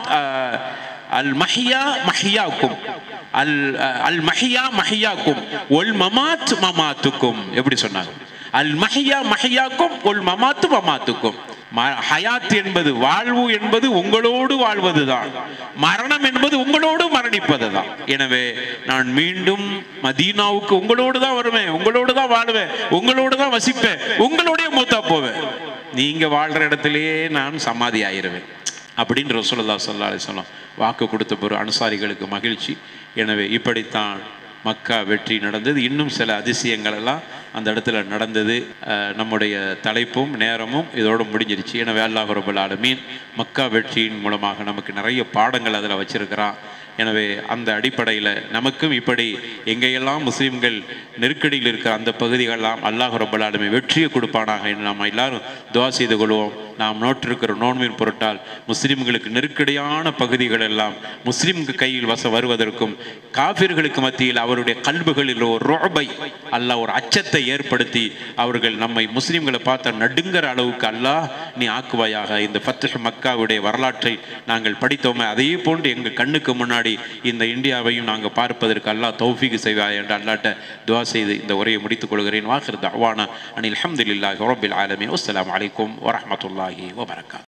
அல் மஹியா மஹியாக்கும், அல் மஹியா மஹியாக்கும் ஒல் மமாத் மமாத்துக்கும். எப்படி சொன்னாங்க? அல் மஹியா மஹியாக்கும் ஒல் மமாத்து மமாத்துக்கும். ஹயாத் என்பது, வாழ்வு என்பது உங்களோடு வாழ்வது தான், மரணம் என்பது உங்களோடு மரணிப்பது தான். எனவே நான் மீண்டும் மதீனாவுக்கு உங்களோடு தான் வருவேன், உங்களோடு தான் வாழ்வேன், உங்களோடு தான் வசிப்பேன், உங்களுடைய மூத்தா போவேன், நீங்க வாழ்ற இடத்திலேயே நான் சமாதி ஆயிருவேன் அப்படின்னு ரசூலுல்லாஹ் ஸல்லல்லாஹு அலைஹி வஸல்லம் வாக்கு கொடுத்த பிறகு அன்சாரிகளுக்கு மகிழ்ச்சி. எனவே இப்படித்தான் மக்கா வெற்றி நடந்தது. இன்னும் சில அதிசயங்கள் எல்லாம் அந்த இடத்துல நடந்தது. நம்முடைய தலைப்பும் நேரமும் இதோடு முடிஞ்சிருச்சு. எனவே அல்லாஹ் ரப்பல் ஆலமீன் மக்கா வெற்றியின் மூலமாக நமக்கு நிறைய பாடங்கள் அதில் வச்சிருக்கிறான். எனவே அந்த அடிப்படையில் நமக்கும் இப்படி எங்கேயெல்லாம் முஸ்லீம்கள் நெருக்கடியில் இருக்கிற அந்த பகுதிகளெல்லாம் அல்லாஹ் ரப்பல் ஆலமீன் வெற்றியை கொடுப்பானாக என்று நாம் எல்லாரும் துஆ செய்து கொள்வோம். நாம் நோற்றிருக்கிற நோன்பின் பொருட்டால் முஸ்லீம்களுக்கு நெருக்கடியான பகுதிகள் எல்லாம் முஸ்லீம்க்கு கையில் வருவதற்கும், காஃபிர்களுக்கு மத்தியில் அவருடைய கல்புகளில் ஒரு ருஅபை அல்லாஹ் ஒரு அச்சத்தை ஏற்படுத்தி அவர்கள் நம்மை முஸ்லீம்களை பார்த்த நடுங்கிற அளவுக்கு அல்லாஹ் நீ ஆக்குவாயாக. இந்த ஃபத்ஹ் மக்காவுடைய வரலாற்றை நாங்கள் படித்தோமே, அதே போன்று எங்கள் கண்ணுக்கு முன்னாடி இந்த இந்தியாவையும் நாங்கள் பார்ப்பதற்கு அல்லாஹ் தௌஃபீக் செய்வாய் என்று அல்லாஹ்ட்ட துஆ செய்து இந்த உரையை முடித்துக் கொள்கிறேன். வாஹிர் தஅவானா அனில் ஹம்துலில்லாஹி ரப்பில் ஆலமீன். அஸ்ஸலாமு அலைக்கும் வரஹ்மத்துல்லாஹி வபரகாத்துஹு.